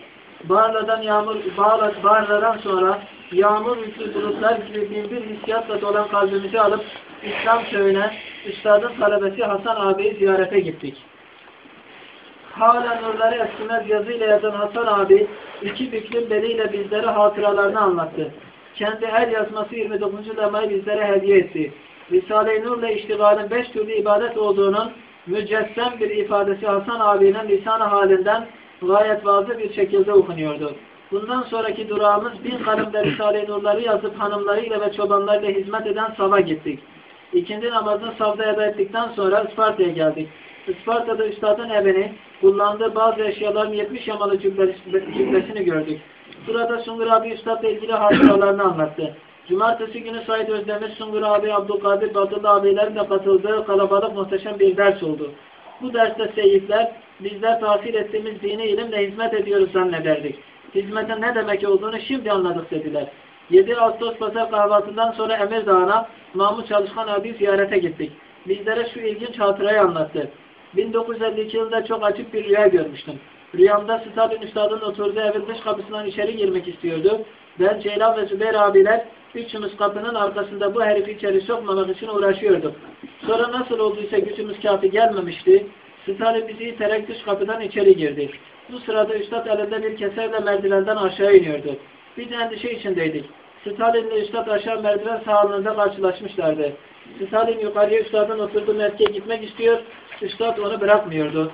Bağlardan sonra yağmur yüklü bulutlar gibi binbir hissiyatla dolan kalbimizi alıp İslam köyüne Üstadın talebesi Hasan abiyi ziyarete gittik. Hala nurları eskimez yazıyla yazan Hasan abi iki büklüm beliyle bizlere hatıralarını anlattı. Kendi el yazması 29. lemayı bizlere hediye etti. Risale-i Nur'la iştigalin 5 türlü ibadet olduğunun mücessem bir ifadesi Hasan abinin lisan-ı halinden gayet vazı bir şekilde okunuyordu. Bundan sonraki durağımız 1000 kalemde Risale-i Nur'ları yazıp hanımlarıyla ve çobanlarıyla hizmet eden Sav'a gittik. İkindi namazını Sav'da eda ettikten sonra Isparta'ya geldik. Isparta'da Üstad'ın evini, kullandığı bazı eşyaların 70 yamalı cübbesini gördük. Burada Sungur abi Üstad'la ilgili hatıralarını anlattı. Cumartesi günü Said Özdemir, Sungur abi, Abdülkadir Badıllı abilerin de katıldığı kalabalık muhteşem bir ders oldu. Bu derste seyitler, bizler tahsil ettiğimiz dini ilimle hizmet ediyoruz zannederdik. Hizmetin ne demek olduğunu şimdi anladık dediler. 7 Ağustos Pazar kahvaltından sonra Emirdağ'a Mahmut Çalışkan abi ziyarete gittik. Bizlere şu ilginç hatırayı anlattı. 1952 yılında çok açık bir rüya görmüştüm. Rüyamda Stalin Üstad'ın oturduğu evin dış kapısından içeri girmek istiyordu. Ben, Ceylan ve Zübeyir abiler üçümüz kapının arkasında bu herifi içeri sokmamak için uğraşıyorduk. Sonra nasıl olduysa gücümüz kafi gelmemişti. Stalin bizi iterek dış kapıdan içeri girdi. Bu sırada Üstad elinde bir keserle merdivenden aşağı iniyordu. Biz endişe içindeydik. Stalin ile Üstad aşağı merdiven sahanlığında karşılaşmışlardı. Stalin yukarıya Üstad'ın oturduğu mevkiye gitmek istiyor. Üstad onu bırakmıyordu.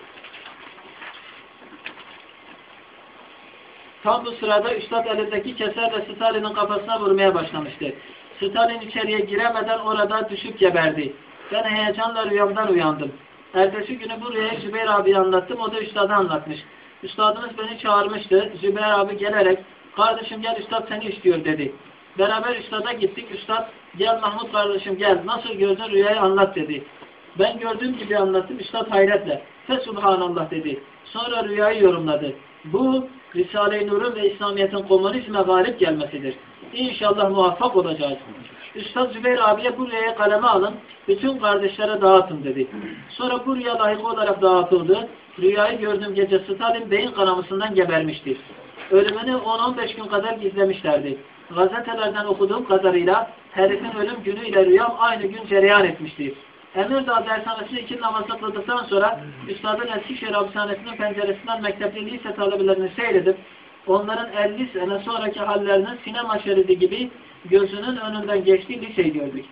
Tam bu sırada Üstad elindeki keserle Stalin'in kafasına vurmaya başlamıştı. Stalin içeriye giremeden orada düşüp geberdi. Ben heyecanla rüyamdan uyandım. Ertesi günü bu rüyayı Zübeyir abiye anlattım. O da Üstad'a anlatmış. Üstadımız beni çağırmıştı. Zübeyir abi gelerek kardeşim gel Üstad seni istiyor dedi. Beraber Üstad'a gittik. Üstad gel Mahmut kardeşim gel. Nasıl gördün rüyayı anlat dedi. Ben gördüğüm gibi anlattım. Üstad hayretle. Fesubhanallah dedi. Sonra rüyayı yorumladı. Bu Risale-i Nur'un ve İslamiyet'in komünizme galip gelmesidir. İnşallah muvaffak olacağız. Üstad Zübeyir abiye bu rüyayı kaleme alın, bütün kardeşlere dağıtın dedi. Sonra bu rüya layık olarak dağıtıldı. Rüyayı gördüğüm gece Stalin beyin kanamasından gebermişti. Ölümünü 10-15 gün kadar gizlemişlerdi. Gazetelerden okuduğum kadarıyla herifin ölüm günüyle rüyam aynı gün cereyan etmişti. Emirdağ dershanesinde 2 namazı kıldıktan sonra Üstad'ın Eskişehir hapishanesinin penceresinden mektepli lise talebelerini seyredip onların 50 sene sonraki hallerinin sinema şeridi gibi gözünün önünden geçtiği liseyi gördük.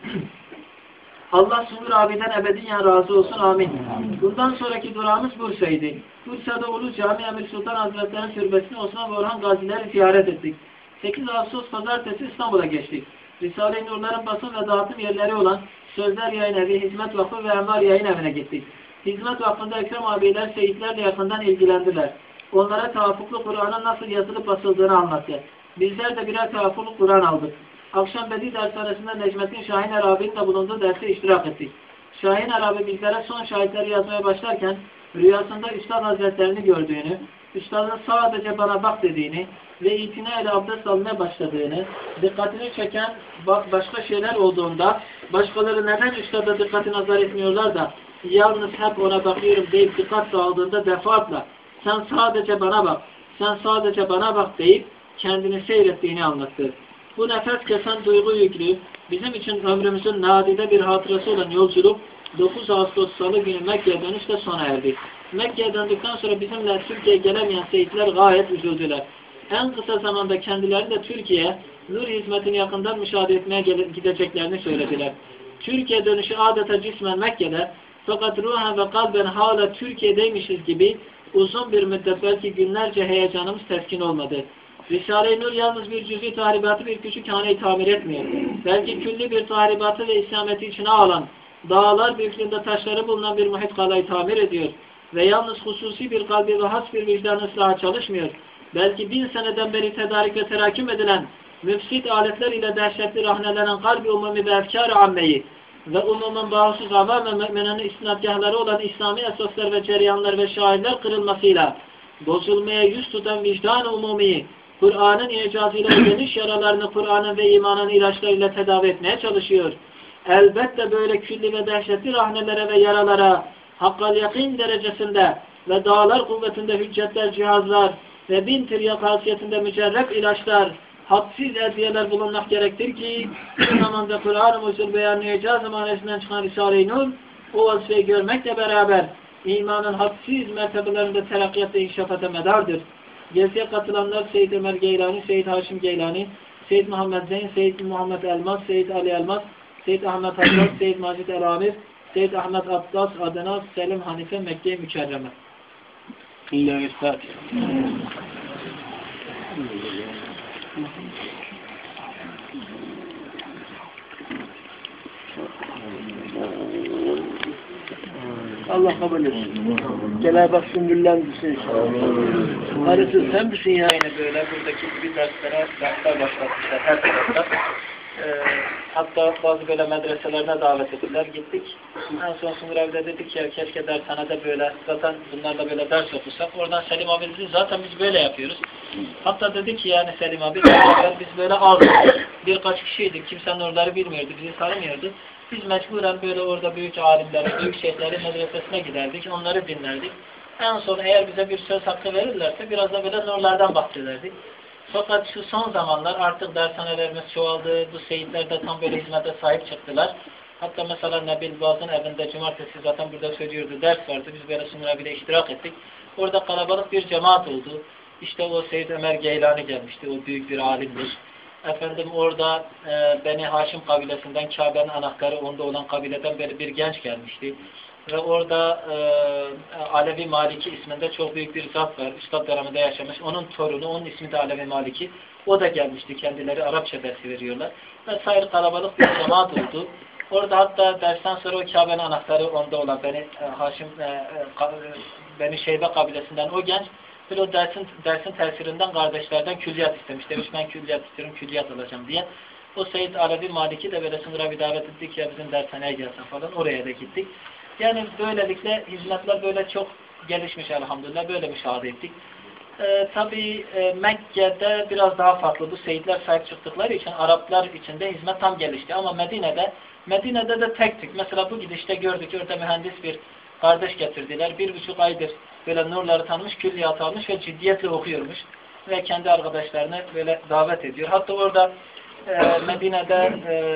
Allah Sungur abiden ebediyen razı olsun. Amin. Bundan sonraki durağımız Bursa'ydı. Bursa'da Ulu Cami Emir Sultan Hazretleri'nin türbesini Osman ve Orhan Gazileri ziyaret ettik. 8 Ağustos Pazartesi İstanbul'a geçtik. Risale-i Nur'ların basın ve dağıtım yerleri olan Sözler Yayın Evi, Hizmet Vakfı ve Envar Yayın Evi'ne gittik. Hizmet Vakfı'nda Ekrem abiler seyitlerle yakından ilgilendiler. Onlara tevafuklu Kur'an'ın nasıl yazılıp basıldığını anlattı. Bizler de birer tevafuklu Kur'an aldık. Akşam Bedi dershanesinde Necmettin Şahiner abinin de bulunduğu derse iştirak ettik. Şahiner abi bizlere son şahitleri yazmaya başlarken rüyasında Üstad Hazretlerini gördüğünü, Üstad'ın sadece bana bak dediğini ve itinayla abdest almaya başladığını, dikkatini çeken başka şeyler olduğunda başkaları neden Üstad'a dikkati nazar etmiyorlar da yalnız hep ona bakıyorum deyip dikkat dağıldığında defaatle sen sadece bana bak, sen sadece bana bak deyip kendini seyrettiğini anlattı. Bu nefes kesen duygu yüklü, bizim için ömrümüzün nadide bir hatırası olan yolculuk 9 Ağustos Salı günü Mekke'ye dönüşle sona erdi. Mekke'ye döndükten sonra bizimle Türkiye'ye gelemeyen seyitler gayet üzüldüler. En kısa zamanda kendileri de Türkiye'ye nur hizmetini yakından müşahede etmeye gideceklerini söylediler. Türkiye dönüşü adeta cismen Mekke'de fakat ruhen ve kalben hala Türkiye'deymişiz gibi uzun bir müddet belki günlerce heyecanımız teskin olmadı. Risale-i Nur yalnız bir cüz'i tahribatı bir küçük haneyi tamir etmiyor. Belki külli bir tahribatı ve İslamiyet'i içine alan, dağlar büyüklüğünde taşları bulunan bir muhit kalayı tamir ediyor. Ve yalnız hususi bir kalbi ve has bir vicdan ıslahı çalışmıyor. belki 1000 seneden beri tedarik ve teraküm edilen müfsit aletler ile dehşetli rahnelenen kalbi umumi ve efkar-ı ammeyi ve umumun bağımsız avam ve mümininin istinadgahları olan İslami esaslar ve cereyanlar ve şairler kırılmasıyla bozulmaya yüz tutan vicdan-ı umumiyi, Kur'an'ın icazıyla geniş yaralarını Kur'an'ın ve imanın ilaçlarıyla tedavi etmeye çalışıyor. Elbette böyle külli ve dehşetli rahnelere ve yaralara hakkal yakin derecesinde ve dağlar kuvvetinde hüccetler, cihazlar ve 1000 tiryak hasiyetinde mücerrep ilaçlar, hadsiz ediyeler bulunmak gerektir ki bu zamanda Kur'an-ı Musul beyan icaz zamanesinden çıkan Risale-i Nur o vazifeyi görmekle beraber imanın hadsiz mertebelerinde terakkiyatta inşafata medardır. Geziye katılanlar Seyyid Ömer Geylani, Seyyid Haşim Geylani, Seyyid Muhammed Zeyn, Seyyid Muhammed Elmas, Seyyid Ali Elmas, Seyyid Ahmet Haddad, Seyyid Macid El-Amir, Seyyid Ahmet Abdas, Adena, Selim Hanife, Mekke-i Mükerreme. Allah kabul etsin. Cenab-ı Hak sümbüllendirsin inşallah. Harisi sen misin ya? Yine böyle buradaki bir dersler başlatmışlar her tarafta. Hatta bazı böyle medreselerine davet ettiler. Gittik. En son Sungur abi de dedik ya keşke dershanede böyle zaten bunlarla böyle ders okursak. Oradan Selim abi dedi zaten biz böyle yapıyoruz. Hatta dedik ki yani Selim abi biz böyle az birkaç kişiydik. Kimsenin oraları bilmiyordu. Bizi tanımıyordu. Biz mecburen böyle orada büyük alimlerin, büyük şeyhlerin medresesine giderdik. Onları dinlerdik. En son eğer bize bir söz hakkı verirlerse biraz da böyle nurlardan bahsederdik. Fakat şu son zamanlar artık dershanelerimiz çoğaldı. Bu seyitler de tam böyle hizmete sahip çıktılar. Hatta mesela Nebil Baz'ın evinde cumartesi zaten burada söylüyordu. Ders vardı. Biz böyle Sungur abiyle iştirak ettik. Orada kalabalık bir cemaat oldu. İşte o Seyyid Ömer Geylani gelmişti. O büyük bir alimdir. Efendim orada Beni Haşim kabilesinden Kabe'nin anahtarı onda olan kabileden bir genç gelmişti. Ve orada Alevi Maliki isminde çok büyük bir zat var. Üstad döneminde yaşamış. Onun torunu, onun ismi de Alevi Maliki. O da gelmişti. Kendileri Arapça dersi veriyorlar. Vesaire kalabalık bir cemaat oldu. Orada hatta dersten sonra o Kabe'nin anahtarı onda olan Beni Haşim, Beni Şeybe kabilesinden o genç böyle o dersin tesirinden kardeşlerden külliyat istemiş. Demiş ben külliyat istiyorum, külliyat alacağım diye. O Seyyid Alevi Maliki de böyle Sungur bir davet ettik ya bizim dershaneye gelsin falan. Oraya da gittik. Yani böylelikle hizmetler böyle çok gelişmiş elhamdülillah. Böyle müşahede ettik. Tabii Mekke'de biraz daha farklı. Bu seyitler sahip çıktıkları için Araplar için de hizmet tam gelişti. Ama Medine'de de tektik. Mesela bu gidişte gördük orada mühendis bir kardeş getirdiler. 1,5 aydır böyle nurları tanımış, külliyat almış ve ciddiyetle okuyormuş. Ve kendi arkadaşlarını böyle davet ediyor. Hatta orada Medine'de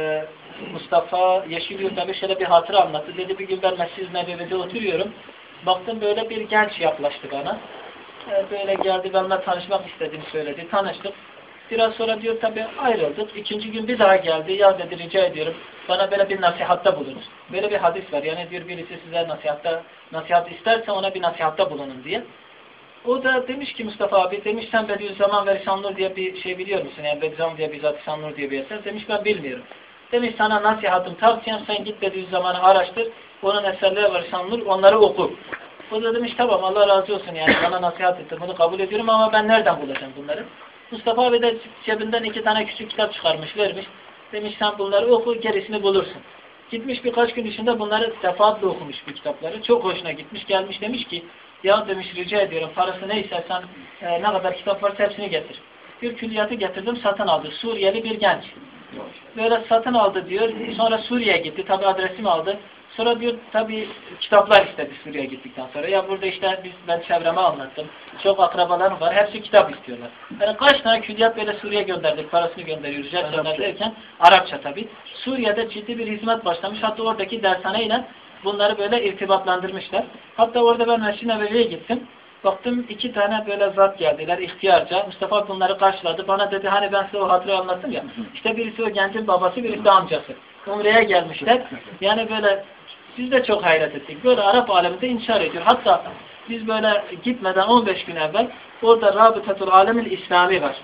Mustafa Yeşilyurt'ta bir şöyle bir hatıra anlattı. Dedi bir gün ben Mescid-i Nebevi'de oturuyorum. Baktım böyle bir genç yaklaştı bana. Böyle geldi benimle tanışmak istediğini söyledi. Tanıştık. Biraz sonra diyor tabii ayrıldık. 2. gün bir daha geldi. Ya dedi rica ediyorum bana böyle bir nasihatta bulunuz. Böyle bir hadis var. Yani diyor birisi size nasihat isterse ona bir nasihatta bulunun diye. O da demiş ki Mustafa abi demiş sen Bediüzzaman ve Risale-i Nur diye bir şey biliyor musun? Yani Bediüzzaman diye bizzat Risale-i Nur diye bir eser. Demiş ben bilmiyorum. Demiş sana nasihatım tavsiyem sen git Bediüzzaman'ı araştır. Onun eserleri var Risale-i Nur onları oku. O da demiş tamam Allah razı olsun yani bana nasihat etti bunu kabul ediyorum ama ben nereden bulacağım bunları? Mustafa abi de cebinden 2 tane küçük kitap çıkarmış vermiş. Demiş sen bunları oku gerisini bulursun. Gitmiş birkaç gün içinde bunları defaatle okumuş bu kitapları. Çok hoşuna gitmiş gelmiş demiş ki ya demiş rica ediyorum parası neyse sen ne kadar kitap varsa hepsini getir. Bir külliyatı getirdim satın aldı. Suriyeli bir genç. Böyle satın aldı diyor. Sonra Suriye'ye gitti. Tabi adresimi aldı. Sonra diyor tabi kitaplar istedi Suriye'ye gittikten sonra. Ya burada işte ben çevreme anlattım. Çok akrabalarım var. Hepsi kitap istiyorlar. Yani kaç tane külliyat böyle Suriye'ye gönderdik. Parasını gönderiyoruz. Derken Arapça tabi. Suriye'de ciddi bir hizmet başlamış. Hatta oradaki dershaneyle bunları böyle irtibatlandırmışlar. Hatta orada ben Mescid-i Nebevi'ye gittim. Baktım 2 tane böyle zat geldiler ihtiyarca. Mustafa bunları karşıladı. Bana dedi hani ben size o hatırayı anlattım ya. İşte birisi o gencin babası, birisi de amcası. Umre'ye gelmişler. Yani böyle biz de çok hayret ettik. Böyle Arap aleminde intişar ediyor. Hatta biz böyle gitmeden 15 gün evvel orada Rabıtatul Alemil İslami var.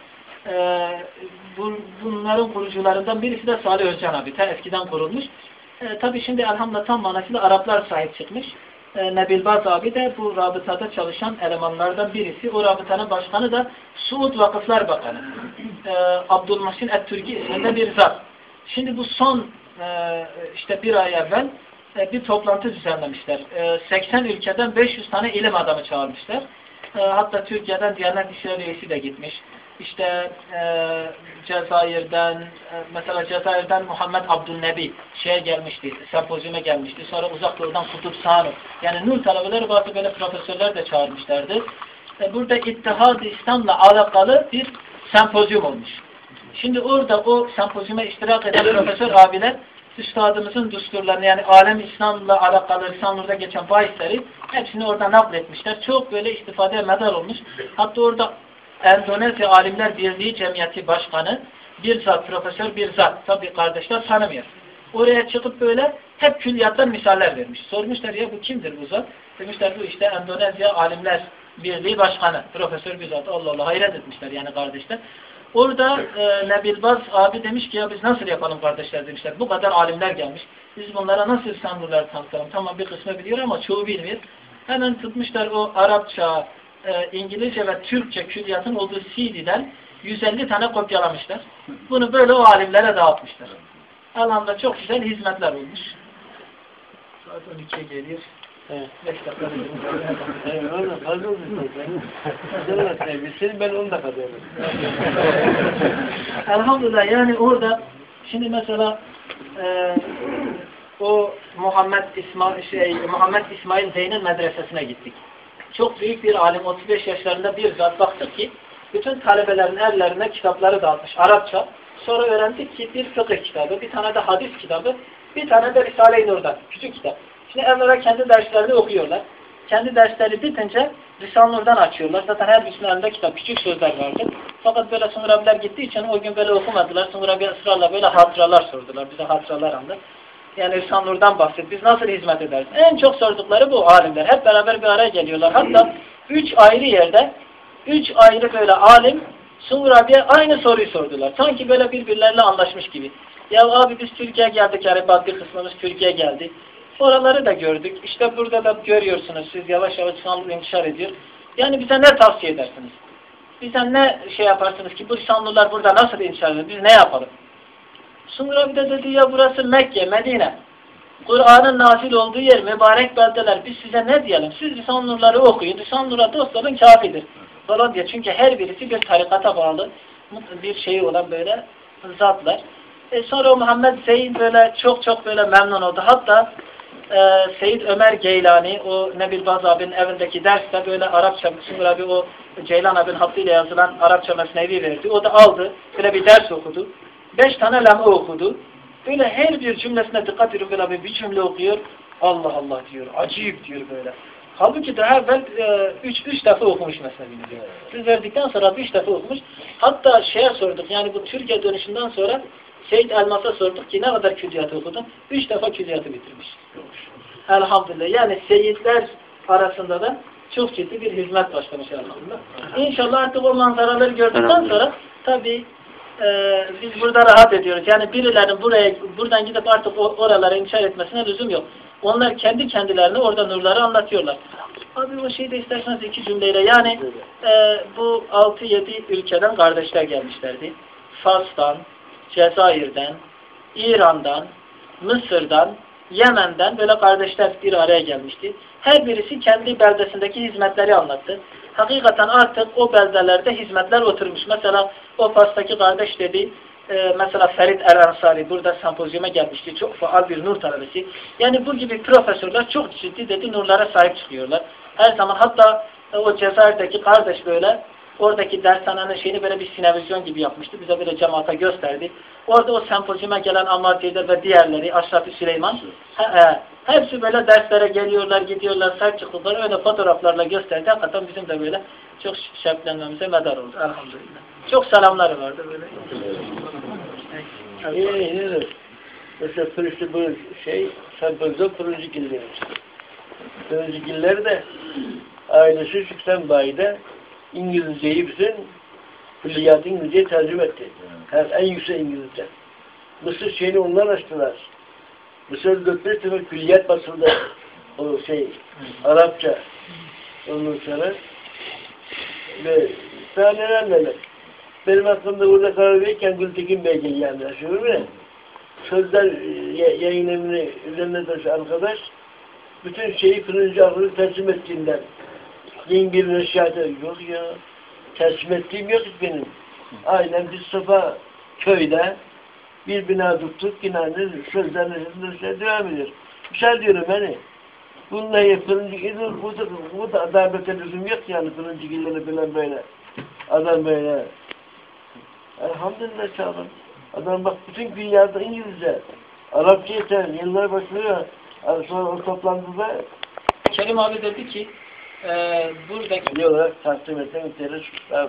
Bunların kurucularından birisi de Salih Özcan abi. Ta eskiden kurulmuş. Tabii şimdi elhamdülillah tam manasıyla Araplar sahip çıkmış. Nebil Baz abi de bu rabıtada çalışan elemanlardan birisi. O rabıtanın başkanı da Suud Vakıflar Bakanı. Abdülmuhsin Et-Türki isminde bir zat. Şimdi bu son işte bir ay evvel bir toplantı düzenlemişler. 80 ülkeden 500 tane ilim adamı çağırmışlar. Hatta Türkiye'den Diyanet İşleri Reisi de gitmiş. İşte Cezayir'den mesela Cezayir'den Muhammed Abdülnebi şeye gelmişti, sempozyuma gelmişti. Sonra Uzak Doğu'dan Kutup Sanu. Yani Nur talebeleri bazı böyle profesörler de çağırmışlardı. Burada İttihad-ı İslam'la alakalı bir sempozyum olmuş. Şimdi orada o sempozyuma iştirak eden profesör abiler üstadımızın düsturlarını yani alem İslam'la alakalı Lisanur'da geçen bahisleri hepsini orada nakletmişler. Çok böyle istifadeye medar olmuş. Hatta orada Endonezya Alimler Birliği Cemiyeti Başkanı bir zat, profesör bir zat. Tabi kardeşler tanımıyor. Oraya çıkıp böyle hep külliyattan misaller vermiş. Sormuşlar ya bu kimdir bu zat? Demişler bu işte Endonezya Alimler Birliği Başkanı. Profesör bir zat. Allah Allah hayret etmişler yani kardeşler. Orada Nebil Baz abi demiş ki ya biz nasıl yapalım kardeşler demişler. Bu kadar alimler gelmiş. Biz bunlara nasıl İstanbulluları tanıtalım? Tamam bir kısmı biliyor ama çoğu bilmiyor. Hemen tutmuşlar o Arapça, İngilizce ve Türkçe külliyatın olduğu CD'den 150 tane kopyalamışlar. Bunu böyle o alimlere dağıtmışlar. Elhamdülillah çok güzel hizmetler olmuş. Saat 12'ye geliyor. Evet. 5 dakika. Evet, orada fazla olmuş. Ben 10 dakika diyorum. Elhamdülillah yani orada şimdi mesela o Muhammed İsmail Zeyn'in medresesine gittik. Çok büyük bir alim 35 yaşlarında bir zat baktık ki bütün talebelerin ellerine kitapları dağıtmış Arapça. Sonra öğrendik ki bir fıkıh kitabı, bir tane de hadis kitabı, bir tane de Risale-i Nur'dan küçük kitap. Şimdi evvela kendi derslerini okuyorlar. Kendi dersleri bitince Risale-i Nur'dan açıyorlar. Zaten her birisinin elinde kitap, küçük sözler vardı. Fakat böyle Sungur abiler gittiği için o gün böyle okumadılar. Sungur abi ısrarla böyle hatıralar sordular. Bize hatıralar anlat. Yani Risale-i Nur'dan bahset. Biz nasıl hizmet ederiz? En çok sordukları bu alimler. Hep beraber bir araya geliyorlar. Hatta 3 ayrı yerde 3 ayrı böyle alim Sungur abiye aynı soruyu sordular. Sanki böyle birbirleriyle anlaşmış gibi. Ya abi biz Türkiye'ye geldik. Yani bir kısmımız Türkiye'ye geldi. Oraları da gördük. İşte burada da görüyorsunuz. Siz yavaş yavaş İslam'ı inkişar ediyor. Yani bize ne tavsiye edersiniz? Bize ne şey yaparsınız ki bu İslamlılar burada nasıl inkişar ediyor? Biz ne yapalım? Sungur abi de dedi ya burası Mekke, Medine. Kur'an'ın nazil olduğu yer, mübarek beldeler. Biz size ne diyelim? Siz İslamlıları okuyun. İslamlılara dost olun kafidir. Falan diye. Çünkü her birisi bir tarikata bağlı bir şey olan böyle zatlar. Sonra o Muhammed Zeyn böyle çok böyle memnun oldu. Hatta Seyyid Ömer Geylani o Nebil Baz abinin evindeki derste böyle Arapça, Sungur abi o Ceylan abinin hattıyla yazılan Arapça mesnevi verdi. O da aldı. Böyle bir ders okudu. 5 tane lemme okudu. Böyle her bir cümlesine dikkat edin böyle bir cümle okuyor. Allah Allah diyor. Acayip diyor böyle. Halbuki daha evvel 3 defa okumuş mesneviyi diyor. Siz verdikten sonra 3 defa okumuş. Hatta şeye sorduk yani bu Türkiye dönüşünden sonra Seyyid Elmas'a sorduk ki ne kadar külliyatı okudun? 3 defa külliyatı bitirmiş. Elhamdülillah. Yani seyyidler arasında da çok ciddi bir hizmet başlamış elhamdülillah. İnşallah artık o manzaraları gördükten sonra tabii biz burada rahat ediyoruz. Yani birilerinin buradan gidip artık oralara inkişar etmesine lüzum yok. Onlar kendi kendilerine orada nurları anlatıyorlar. Abi o şeyi de isterseniz 2 cümleyle yani bu 6-7 ülkeden kardeşler gelmişlerdi. Fas'tan, Cezayir'den, İran'dan, Mısır'dan, Yemen'den böyle kardeşler bir araya gelmişti. Her birisi kendi beldesindeki hizmetleri anlattı. Hakikaten artık o beldelerde hizmetler oturmuş. Mesela o Fas'taki kardeş dedi, mesela Ferit El-Ansari burada sempozyuma gelmişti. Çok faal bir nur talebesi. Yani bu gibi profesörler çok ciddi dedi nurlara sahip çıkıyorlar. Her zaman hatta o Cezayir'deki kardeş böyle oradaki dershanenin şeyini böyle bir sinevizyon gibi yapmıştı. Bize böyle cemaate gösterdi. Orada o sempozyuma gelen Ammar Ceyder ve diğerleri, Aşraf-ı Süleyman hepsi böyle derslere geliyorlar, gidiyorlar, sahip çıktıkları öyle fotoğraflarla gösterdi. Hakikaten bizim de böyle çok şevklenmemize medar oldu. Elhamdülillah. Çok selamları vardı böyle. İyi. Mesela turist bu sempozyon Turuncugiller. Turuncugiller de ailesi Şüksen Bayi'de İngilizceyi bütün külliyatı İngilizceyi tercüme etti. En yüksek İngilizce. Mısır şeyini onlar açtılar. Mısır 4-5 tane külliyat basıldı. O Arapça. Ondan sonra ve daha neler. Benim aklımda burada karar verirken Gültekin Bey geldi. Şöyle mi? Sözler yayın evine üzerine taşı arkadaş bütün şeyi Fırıncı Aklı'nı teslim ettiğinden yeni bir nasihat yok ya. Teslim ettiğim yok benim. Aynen biz Safa köyde bir bina tuttuk, binanın sözlerine devam ediyor. Güzel diyorum hani. Bununla Fırıncı bu da adabete lüzum yok yani Fırıncı gilleri falan böyle. Adam böyle. Elhamdülillah çağırın. Adam bak bütün dünyada İngilizce, Arapça yeter, yıllar başlıyor. Sonra o toplantıda Kerim abi dedi ki buradaki ne olarak takdim eten terörist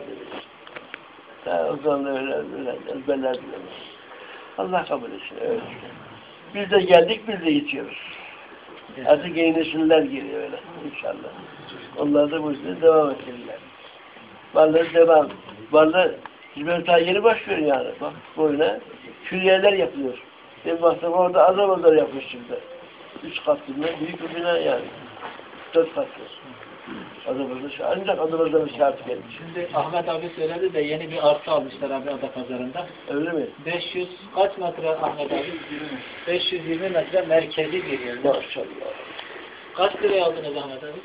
o zaman öyle ezberler bilemez. Allah kabul etsin. Öyle. Biz de geldik, biz de geçiyoruz. Artık yeni nesiller geliyor öyle inşallah. Onlar da bu yüzden devam ettirirler. Vallahi devam. Vallahi hizmet daha yeni başlıyor yani. Bak böyle külliyeler yapılıyor. Ben baktım orada azar yapmış şimdi. 3 katlı büyük bir bina yani. 4 katlı. Ancak Adapazarı şart gelmiş. Şimdi Ahmet abi söyledi de yeni bir arsa almışlar abi Adapazarı'nda. Öyle mi? 500 kaç metre Ahmet abi? 520 metre merkezi bir yer. Maşallah. Kaç liraya aldınız Ahmet abi?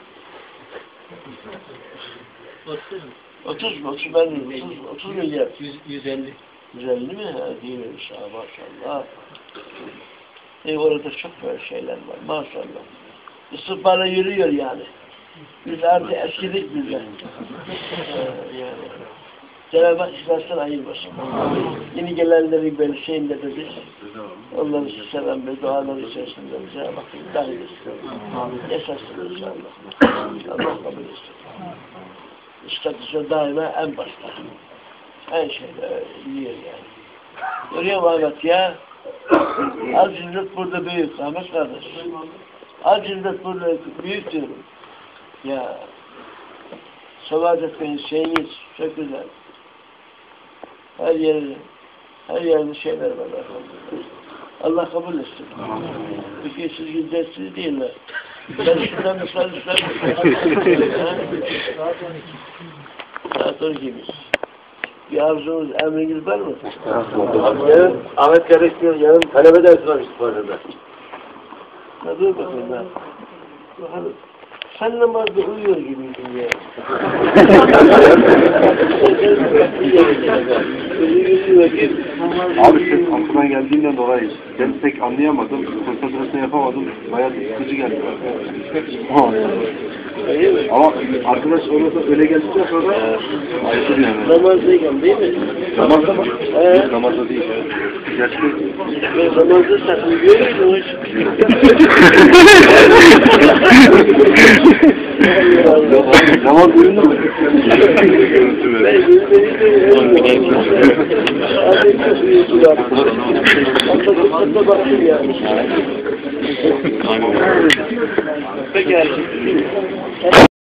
30 mu? 30 milyar. 150. 150 mi? Ha, değil mi? Maşallah. Orada çok böyle şeyler var. Maşallah. İstihbara yürüyor yani. Biz artık eskidik bizden. Yani. Cenab-ı Hak ihlastan ayırmasın. Yeni gelenleri böyle şeyinde de biz onları selam ve duaları içerisinde Cenab-ı Hak dahil etsin. Esasın inşallah. Allah kabul etsin. İstatüsü daima en başta. En şeyde yiyor yani. Görüyor musun Ahmet ya? Acizlik burada büyük Ahmet kardeş. Acizlik burada büyük diyorum. Ya Sabahattin şeyiniz çok güzel. Her yerde şeyler var. Allah kabul etsin. Çünkü siz güzelsiz değiller. Ben şuradan müsaade Saat 12 biz. Bir arzunuz, emriniz var mı? Yarın Ahmet kardeşim yarın talebe dersi var istihbarada. Dur bakayım ben. Bakalım. Sen namazda uyuyor gibiydin ya. Abi ses Ankara'dan geldiğinden dolayı ben pek anlayamadım. Konsantrasyon yapamadım. Bayağı sıkıcı geldi. Ama arkadaş orada öyle geldikten sonra ayıptır yani. Namazdayken değil mi? Namazda mı? Namazda değil. Gerçekten. Namazda sen uyuyor muydun hiç? Namaz uyundu mu? Peki.